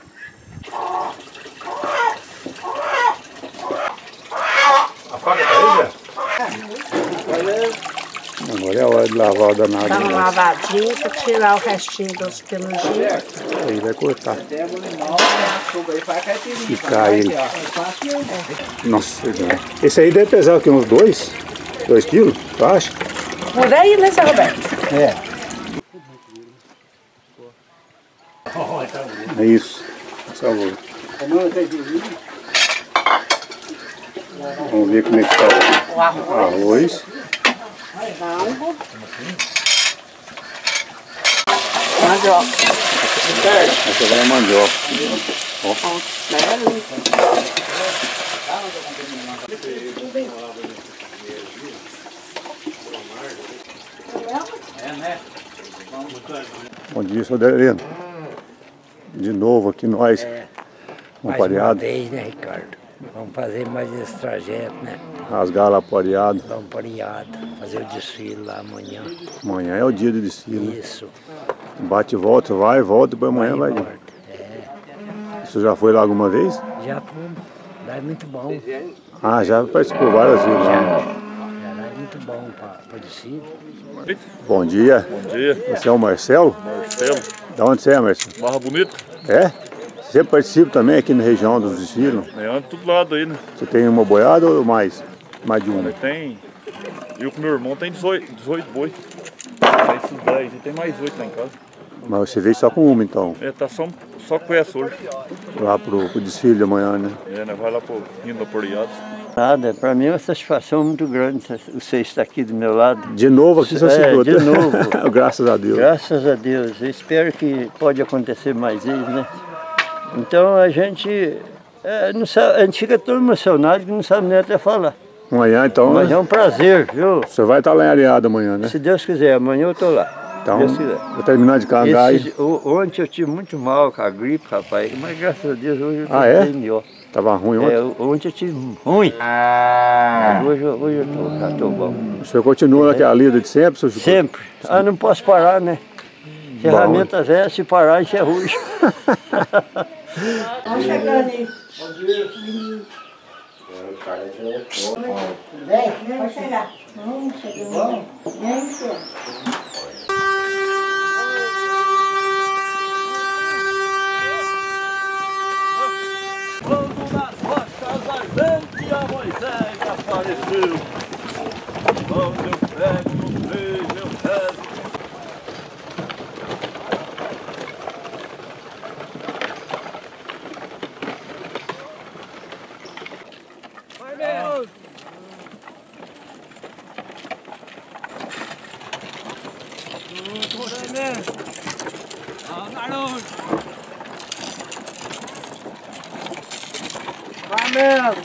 Speaker 1: Apaga pra aí, Zé. Agora é a hora de lavar o danado.
Speaker 14: Dá uma
Speaker 1: né?
Speaker 14: lavadinha para tirar o restinho dos peluginhos.
Speaker 1: Aí vai cortar.
Speaker 6: Pega o limão, açúcar aí, faz caipirinha.
Speaker 1: Picar ele.
Speaker 6: Aqui, ó.
Speaker 1: Nossa, esse aí deve pesar o quê? Uns dois? Dois quilos, tu acha?
Speaker 14: Por aí, né, Zé Roberto?
Speaker 1: É. É isso. Por favor. Vamos ver como é que tá
Speaker 14: O arroz.
Speaker 1: o arroz.
Speaker 14: Frango. Mandioca.
Speaker 1: Essa vai a mandioca. Ó. Bom dia, seu Adelino. De novo aqui nós.
Speaker 19: É,
Speaker 1: um
Speaker 19: mais uma
Speaker 1: pareado.
Speaker 19: vez, né, Ricardo? Vamos fazer mais esse trajeto, né?
Speaker 1: Rasgar lá pareado.
Speaker 19: Vamos pareado, fazer o desfile lá amanhã.
Speaker 1: Amanhã é o dia do desfile.
Speaker 19: Isso.
Speaker 1: Bate e volta, vai, volta, depois amanhã vai.
Speaker 19: Vai e
Speaker 1: vai.
Speaker 19: volta, é.
Speaker 1: Você já foi lá alguma vez?
Speaker 19: Já fomos. Lá é muito bom.
Speaker 1: Ah, já participou várias vezes.
Speaker 19: Já.
Speaker 1: Né?
Speaker 19: Já lá é muito bom para o desfile.
Speaker 1: Bom dia.
Speaker 13: Bom dia.
Speaker 1: Você é o Marcelo?
Speaker 13: Marcelo.
Speaker 1: Da onde você é, Marcelo?
Speaker 13: Barra Bonita.
Speaker 1: É? Você participa também aqui na região dos desfiles?
Speaker 13: É, anda tudo lado aí, né?
Speaker 1: Você tem uma boiada ou mais? Mais de uma?
Speaker 13: Tem. Eu com meu irmão tem dezoito, dezoito boi. Tem esses dez, e tem mais oito lá em casa.
Speaker 1: Mas você veio só com uma então?
Speaker 13: É, tá só, só com essa hoje.
Speaker 1: Lá pro, pro desfile de amanhã, né?
Speaker 13: É, né? Vai lá pro indo apoiado.
Speaker 20: Nada, para mim é uma satisfação muito grande você estar aqui do meu lado.
Speaker 1: De novo aqui, seu
Speaker 20: é,
Speaker 1: segundo.
Speaker 20: de novo.
Speaker 1: Graças a Deus.
Speaker 20: Graças a Deus. Eu espero que pode acontecer mais vezes, né? Então a gente, é, não sabe, a gente fica todo emocionado que não sabe nem até falar.
Speaker 1: Amanhã então.
Speaker 20: Mas é um prazer, viu?
Speaker 1: Você vai estar lá em Areado amanhã, né?
Speaker 20: Se Deus quiser, amanhã eu estou lá.
Speaker 1: Então,
Speaker 20: Deus quiser.
Speaker 1: vou terminar de carregar
Speaker 20: Esse,
Speaker 1: aí.
Speaker 20: o, ontem eu tive muito mal com a gripe, rapaz, mas graças a Deus hoje eu estou
Speaker 1: Ah, é?
Speaker 20: bem melhor.
Speaker 1: Tava ruim ontem?
Speaker 20: É, ontem eu tive ruim. Mas hoje, eu- hoje eu tô, já estou bom.
Speaker 1: O senhor continua naquela lida de sempre, seu Chico?
Speaker 20: Sempre. Ah, não posso parar, né? Ferramenta velha, se parar, isso é ruim.
Speaker 14: Estão chegando aí. Vem, pode chegar. Vamos chegar. Vem, senhor.
Speaker 13: Quando nas rochas ardentes a Moisés apareceu. Quando eu pego no peito, eu rezo. Vai, meu!
Speaker 6: Vai mesmo.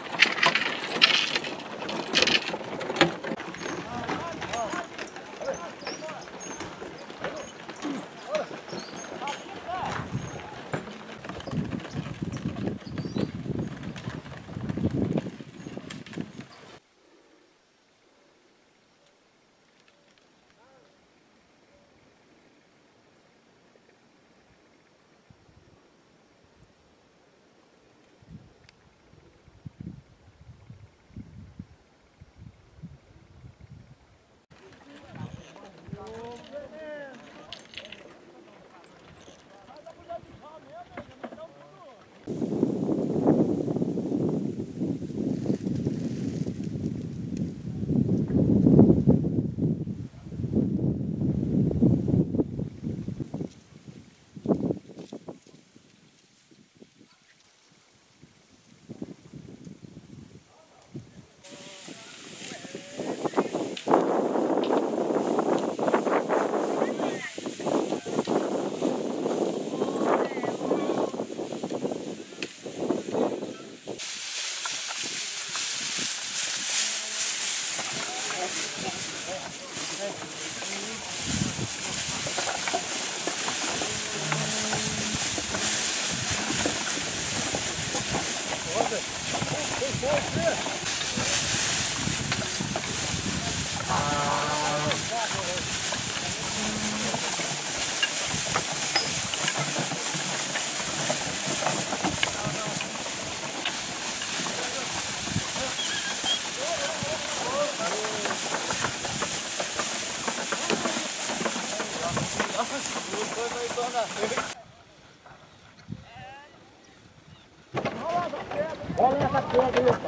Speaker 13: Olha essa pedra,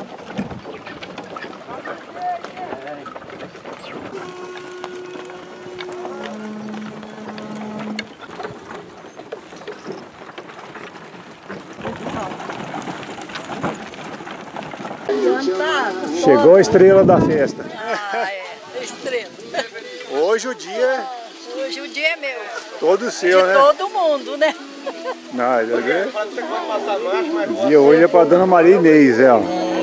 Speaker 1: Chegou a estrela da festa.
Speaker 21: Ah, é, estrela.
Speaker 1: Hoje o dia,
Speaker 21: Hoje o dia é meu.
Speaker 1: todo seu,
Speaker 21: De
Speaker 1: né?
Speaker 21: todo mundo, né?
Speaker 1: Não, o dia hoje é para Dona Maria Inês, é. Ó.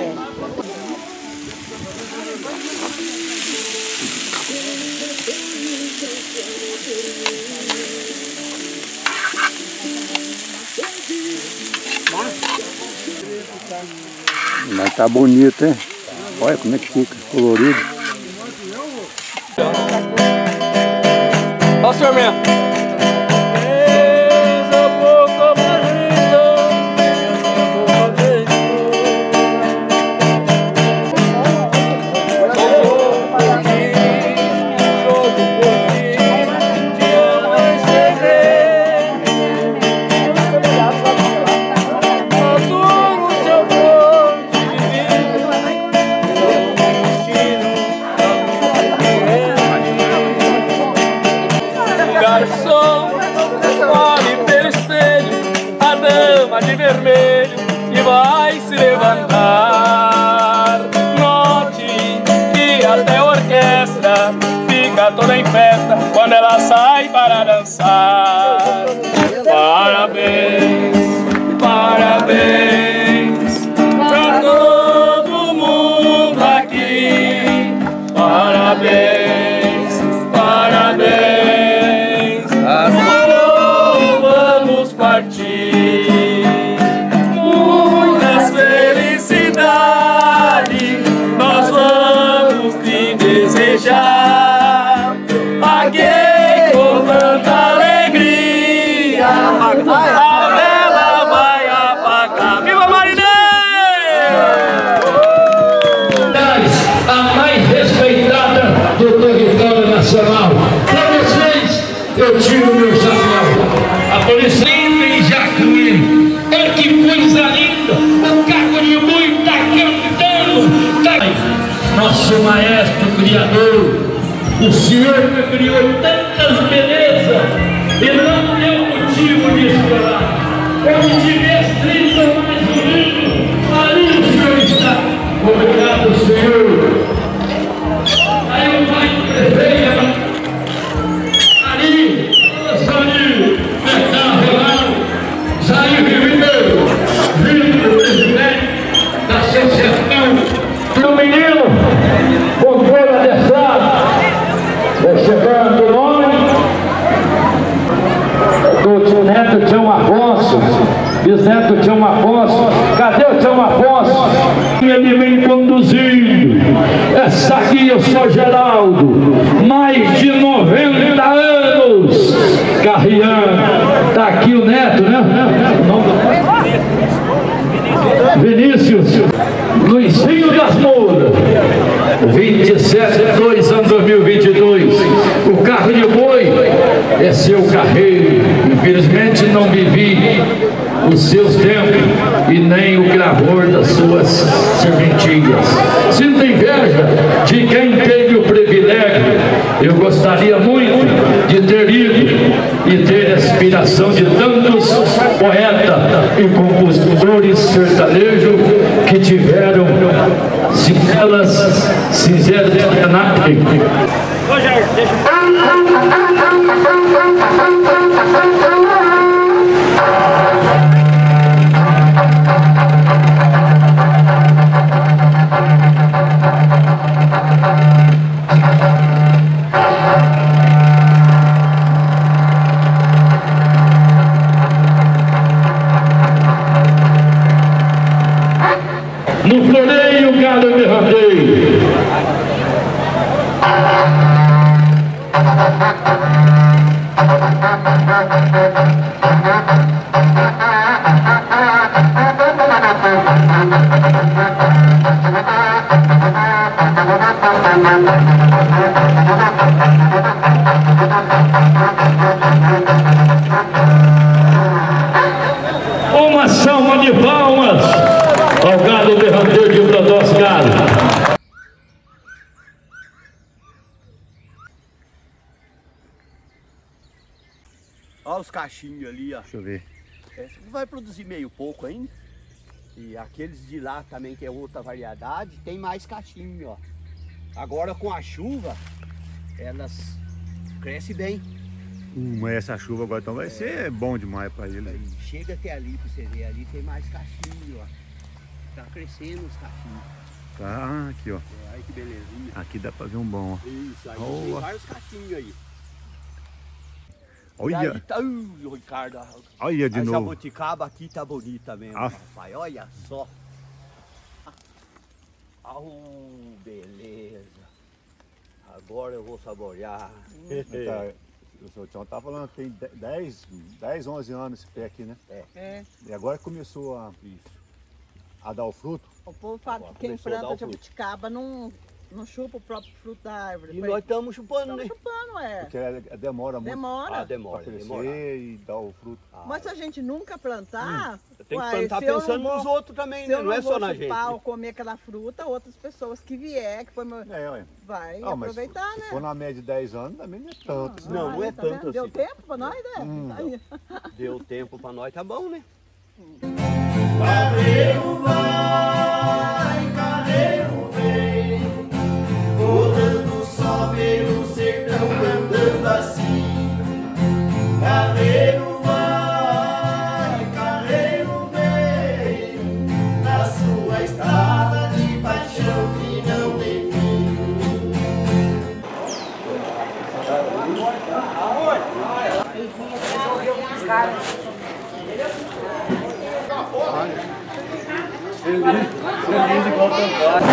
Speaker 1: Mas tá bonito, hein? Olha como é que fica, colorido.
Speaker 13: Olha o senhor mesmo. Garçom, olhe pelo espelho, a dama de vermelho que vai se levantar. Note que até a orquestra fica toda em festa quando ela sai para dançar. Parabéns, parabéns pra todo mundo aqui. Parabéns, parabéns. Vamos partir, muitas felicidades nós vamos te desejar. Paguei com tanta alegria, a vela vai apagar. Viva Marinês!
Speaker 15: A mais respeitada do território nacional. Para vocês, eu tiro meu chapéu. A polícia linda em Jacuí. Olha que coisa linda. O carro de boi tá cantando. Tá... Nosso maestro criador, o senhor que criou tantas belezas e não deu motivo de explorar. Onde tivesse trinta mais bonito, ali o senhor está. Obrigado, senhor. Aí o pai do prefeito, ali, Sônia, Bertão, Jair Ribeiro, vice presidente da Associação do Menino, controle adestrado, chegando o nome do tio Neto Tião Afonso, bisneto Tião Afonso. Cadê o Tião Afonso? Ele vem conduzindo. Essa aqui eu sou Geraldo, mais de noventa anos, carreando. Tá aqui o Neto, né? Vinícius, Luizinho das Mouras, vinte e sete de dois de dois mil e vinte e dois. O carro de boi é seu carreiro. Infelizmente não vivi os seus tempos e nem o clamor das suas serventinhas. Sinto inveja de quem teve o privilégio. Eu gostaria muito de ter ido e ter a inspiração de tantos poetas e compositores sertanejos que tiveram singelas, singelas homenagem.
Speaker 13: Rogério, deixa eu...
Speaker 15: No floreio o gado me rodei. Uma salva de palmas ao gado derradeiro de Brodós Galo.
Speaker 20: Olha os cachinhos ali, ó.
Speaker 1: Deixa eu ver.
Speaker 20: É, vai produzir meio pouco ainda. E aqueles de lá também, que é outra variedade, tem mais cachinho, ó. Agora com a chuva, elas crescem bem.
Speaker 1: Hum, mas essa chuva agora então vai é. ser bom demais para ele. Aí.
Speaker 20: Chega até ali pra você ver, ali tem mais cachinho, ó. Tá crescendo os cachinhos.
Speaker 1: Tá, aqui ó.
Speaker 20: Olha que belezinha.
Speaker 1: Aqui dá pra ver um bom, ó.
Speaker 20: Isso, aí
Speaker 1: oh.
Speaker 20: tem vários cachinhos aí.
Speaker 1: Olha!
Speaker 20: Aí tá, uh, Ricardo,
Speaker 1: olha de
Speaker 20: a
Speaker 1: novo.
Speaker 20: A jabuticaba aqui tá bonita mesmo, ah. rapaz. Olha só. Oh, beleza. Agora eu vou saborear.
Speaker 1: Tá, o senhor Tião tá falando que tem dez, dez, onze anos esse pé aqui, né?
Speaker 20: É.
Speaker 1: é. E agora começou a, isso, a dar o fruto.
Speaker 10: O povo fala agora que quem planta jabuticaba não, não chupa o próprio fruto da árvore.
Speaker 20: E nós estamos chupando, né?
Speaker 10: chupando, é.
Speaker 1: Porque demora muito.
Speaker 10: Demora.
Speaker 20: Ah, demora,
Speaker 1: pra crescer
Speaker 20: demora.
Speaker 1: E dar o fruto.
Speaker 10: Ah, mas se a gente nunca plantar...
Speaker 20: Hum. Tem que plantar pensando vou, nos outros também, né? Não, não é só na gente. Se eu não vou
Speaker 10: ou comer aquela fruta, outras pessoas que vier, que foi meu...
Speaker 1: É, ué.
Speaker 10: Vai
Speaker 1: não,
Speaker 10: aproveitar,
Speaker 1: se,
Speaker 10: né?
Speaker 1: Se for na média de dez anos, também não é tanto.
Speaker 20: Não, não, não é
Speaker 10: tá
Speaker 20: tanto
Speaker 10: vendo?
Speaker 20: assim.
Speaker 10: Deu tempo pra nós, né?
Speaker 20: Hum, deu tempo pra nós, tá bom, né?
Speaker 10: Hum.
Speaker 13: Carreiro vai, carreiro vem, rodando só pelo sertão, andando assim. Carreiro vai, carreiro vem, na sua estrada de paixão que não tem fim.
Speaker 9: Feliz, feliz igual cantar.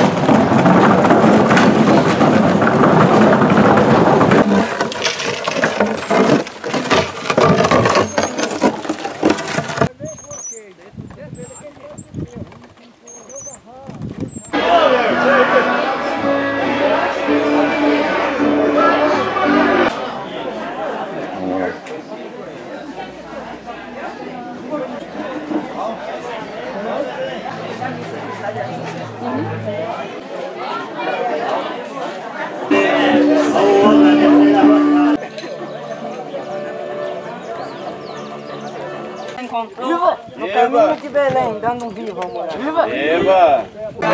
Speaker 10: Encontrou no caminho de Belém, dando um vivo, amor. Viva!
Speaker 9: Viva!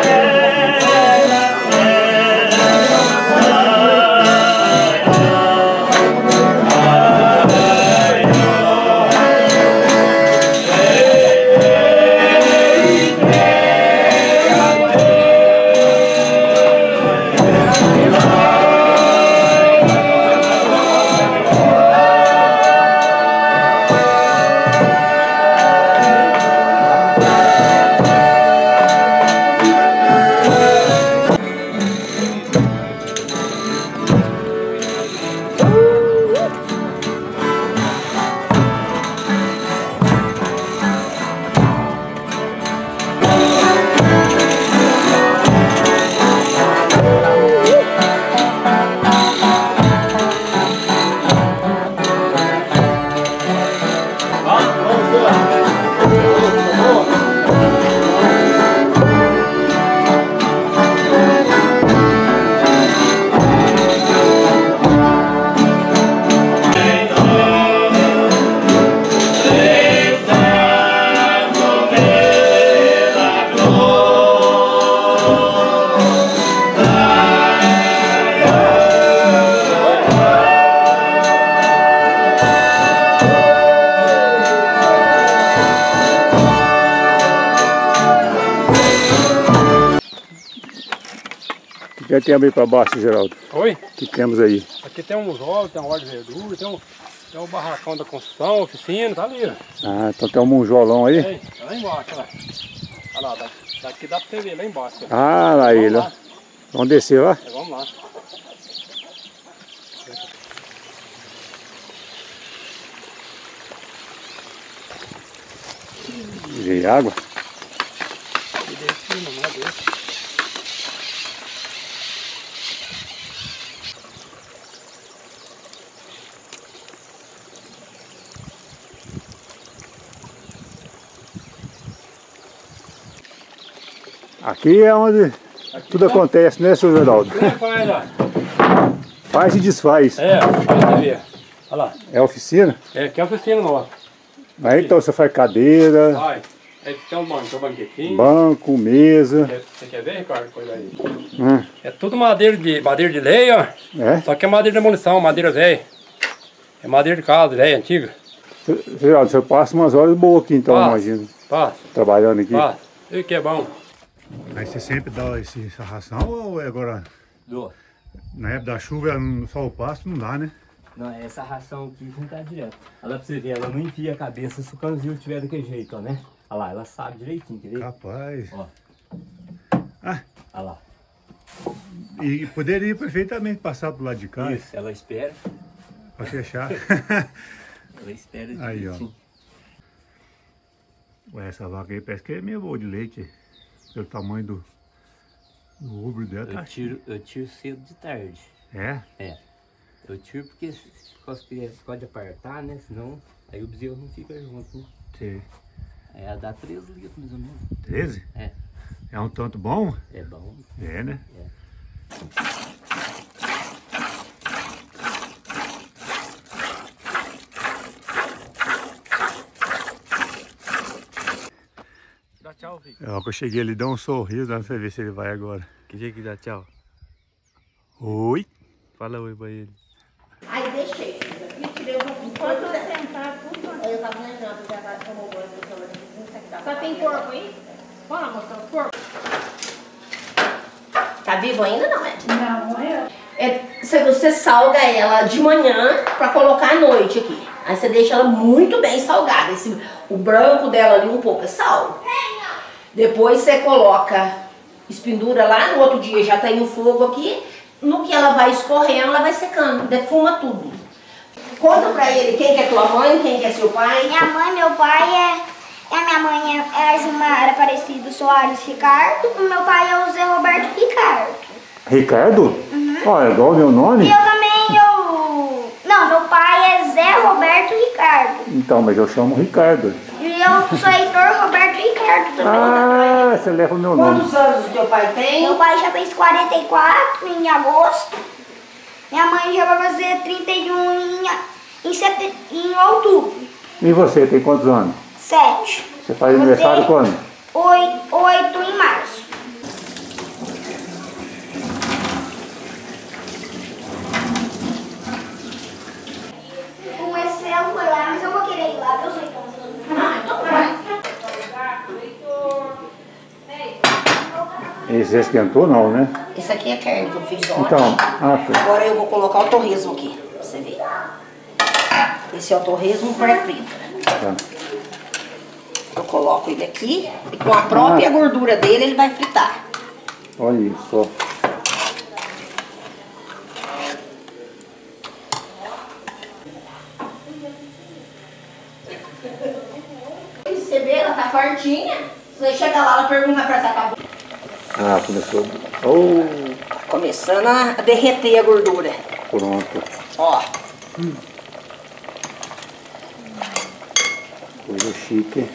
Speaker 1: O que temos aí para baixo, Geraldo?
Speaker 9: Oi?
Speaker 1: O que temos aí?
Speaker 9: Aqui tem um monjolo, tem uma hora de verdura, tem um, tem um barracão da construção, oficina, tá ali.
Speaker 1: Ah, então tem um monjolão aí?
Speaker 9: Tem, lá embaixo, olha lá. Olha lá, daqui dá pra você ver lá embaixo.
Speaker 1: Ah, lá ele, ó. Vamos descer lá?
Speaker 9: É, vamos lá.
Speaker 1: Joguei água. Aqui é onde tudo acontece, né, seu Geraldo?
Speaker 2: Faz, ó.
Speaker 1: Faz e desfaz.
Speaker 2: É, faz ver. Olha lá.
Speaker 1: É oficina?
Speaker 2: É, aqui é a oficina nossa.
Speaker 1: Aí então você faz cadeira,
Speaker 2: Vai. Aí tem um banco, um banquetinho.
Speaker 1: banco, mesa.
Speaker 2: Você quer ver, Ricardo? Coisa aí.
Speaker 1: Hum.
Speaker 2: É tudo madeira de, madeira de lei, ó.
Speaker 1: É?
Speaker 2: Só que é madeira de demolição, madeira velha. É madeira de casa, velha, antiga.
Speaker 1: Geraldo, você passa umas horas boas aqui então,
Speaker 2: Passa,
Speaker 1: imagino.
Speaker 2: Passa.
Speaker 1: Trabalhando aqui.
Speaker 2: Passa. E que é bom.
Speaker 1: Aí você sempre dá esse, essa ração ou é agora?
Speaker 16: Dou.
Speaker 1: Na época da chuva, só o pasto não dá, né?
Speaker 16: Não, essa ração aqui não tá direto. Olha pra você ver, ela não enfia a cabeça se o canzil tiver daquele jeito, ó, né? Olha lá, ela sabe direitinho, quer ver?
Speaker 1: Capaz.
Speaker 16: Ó.
Speaker 1: Ah.
Speaker 16: Olha lá.
Speaker 1: E poderia perfeitamente passar pro lado de cá.
Speaker 16: Isso, ela espera.
Speaker 1: Pra fechar.
Speaker 16: Ela espera direitinho.
Speaker 1: Aí, ó. Ué, essa vaca aí parece que é meio boa de leite. Pelo tamanho do, do rubro dela.
Speaker 16: Eu
Speaker 1: tá
Speaker 16: tiro, eu tiro cedo de tarde.
Speaker 1: É?
Speaker 16: É. Eu tiro porque se as crianças podem apartar, né? Senão aí o bezerro não fica junto, né?
Speaker 1: Sei.
Speaker 16: Aí ela dá treze litros mais ou menos.
Speaker 1: treze?
Speaker 16: É.
Speaker 1: É um tanto bom?
Speaker 16: É bom.
Speaker 1: É, né?
Speaker 16: É.
Speaker 2: Dá tchau, Vic.
Speaker 1: É, ó, que eu cheguei ali, dá um sorriso, dá pra ver se ele vai agora.
Speaker 2: Que jeito que dá tchau?
Speaker 1: Oi.
Speaker 2: Fala oi pra ele.
Speaker 14: Aí deixei. Enquanto eu sentar, tudo. Eu tava lembrando que já tomou banho, só tem porco aí? Bora mostrar o porco. Tá vivo ainda, não é?
Speaker 5: Não, é.
Speaker 14: É, você, você salga ela de manhã pra colocar à noite aqui. Aí você deixa ela muito bem salgada. Esse, o branco dela ali um pouco é sal. Depois você coloca, espendura lá, no outro dia já tem o fogo aqui. No que ela vai escorrendo, ela vai secando, defuma tudo. Conta pra ele quem que é tua mãe, quem que é seu pai.
Speaker 11: Minha mãe, meu pai é... A minha mãe é, é a Gilmar Aparecido Soares Ricardo. O meu pai é o Zé Roberto Ricardo.
Speaker 1: Ricardo?
Speaker 11: Uhum.
Speaker 1: Ó, é igual o meu nome?
Speaker 11: E eu também, eu... Não, meu pai é Zé Roberto Ricardo.
Speaker 1: Então, mas eu chamo Ricardo.
Speaker 11: E eu sou Heitor Roberto Ricardo também.
Speaker 1: Ah, você leva o meu nome.
Speaker 14: Quantos anos o teu pai tem?
Speaker 11: Meu pai já fez quarenta e quatro em agosto. Minha mãe já vai fazer trinta e um em, em, sete... em outubro.
Speaker 1: E você, tem quantos anos?
Speaker 11: Sete.
Speaker 1: Você faz aniversário quando?
Speaker 11: Oito, oito em março. O Excel foi lá, mas eu vou querer ir lá, eu sei como. Ah, então vai.
Speaker 1: Esse já esquentou não, né?
Speaker 14: Esse aqui é carne que eu fiz ontem.
Speaker 1: Então, ah, foi.
Speaker 14: Agora eu vou colocar o torresmo aqui, pra você ver. Esse é o torresmo pré-frito.
Speaker 1: Tá.
Speaker 14: Eu coloco ele aqui e com a própria ah. gordura dele ele vai fritar.
Speaker 1: Olha isso, ó.
Speaker 14: Você vê, ela tá fortinha. Você chega lá, ela pergunta pra essa acabou.
Speaker 1: Ah, começou. Oh.
Speaker 14: Tá começando a derreter a gordura.
Speaker 1: Pronto.
Speaker 14: Ó.
Speaker 1: Hum. Coisa chique.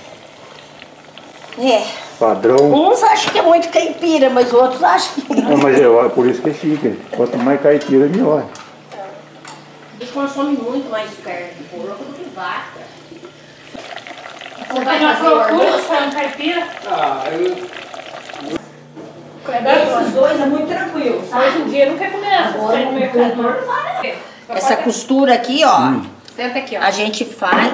Speaker 14: É.
Speaker 1: Padrão.
Speaker 14: Uns acham que é muito caipira, mas outros acham que não.
Speaker 1: Não, mas é por isso que é chique. Quanto mais caipira, melhor.
Speaker 14: Eles consomem muito mais carne de porco do que vaca.
Speaker 5: Você vai fazer o almoço com caipira?
Speaker 2: Ah, eu...
Speaker 14: Esses dois é muito tranquilo, sabe?
Speaker 5: Hoje em dia não quer comer essa.
Speaker 14: Agora,
Speaker 5: Quer comer
Speaker 14: o
Speaker 5: carne.
Speaker 14: Essa costura aqui, ó.
Speaker 1: Hum.
Speaker 5: Senta aqui, ó.
Speaker 14: A gente faz.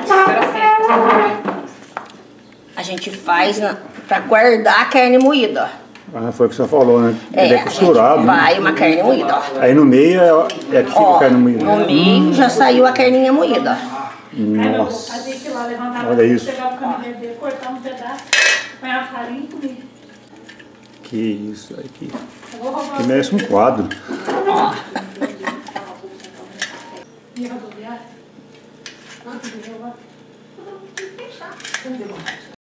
Speaker 14: A gente faz na, pra guardar a carne moída, ó.
Speaker 1: Ah, foi o que você falou, né?
Speaker 14: É,
Speaker 1: Ele é costurado.
Speaker 14: vai uma carne moída, ó.
Speaker 1: Aí no meio é, é que fica
Speaker 14: Ó,
Speaker 1: a carne moída.
Speaker 14: no meio já saiu a carninha moída.
Speaker 1: Nossa.
Speaker 5: Fazia que lá, levantava,
Speaker 1: olha isso.
Speaker 5: pegava o caminho dele, cortava um pedaço, põe a farinha e comia.
Speaker 1: Que isso aqui. Que merece um quadro.
Speaker 14: Ó.
Speaker 10: Cadê?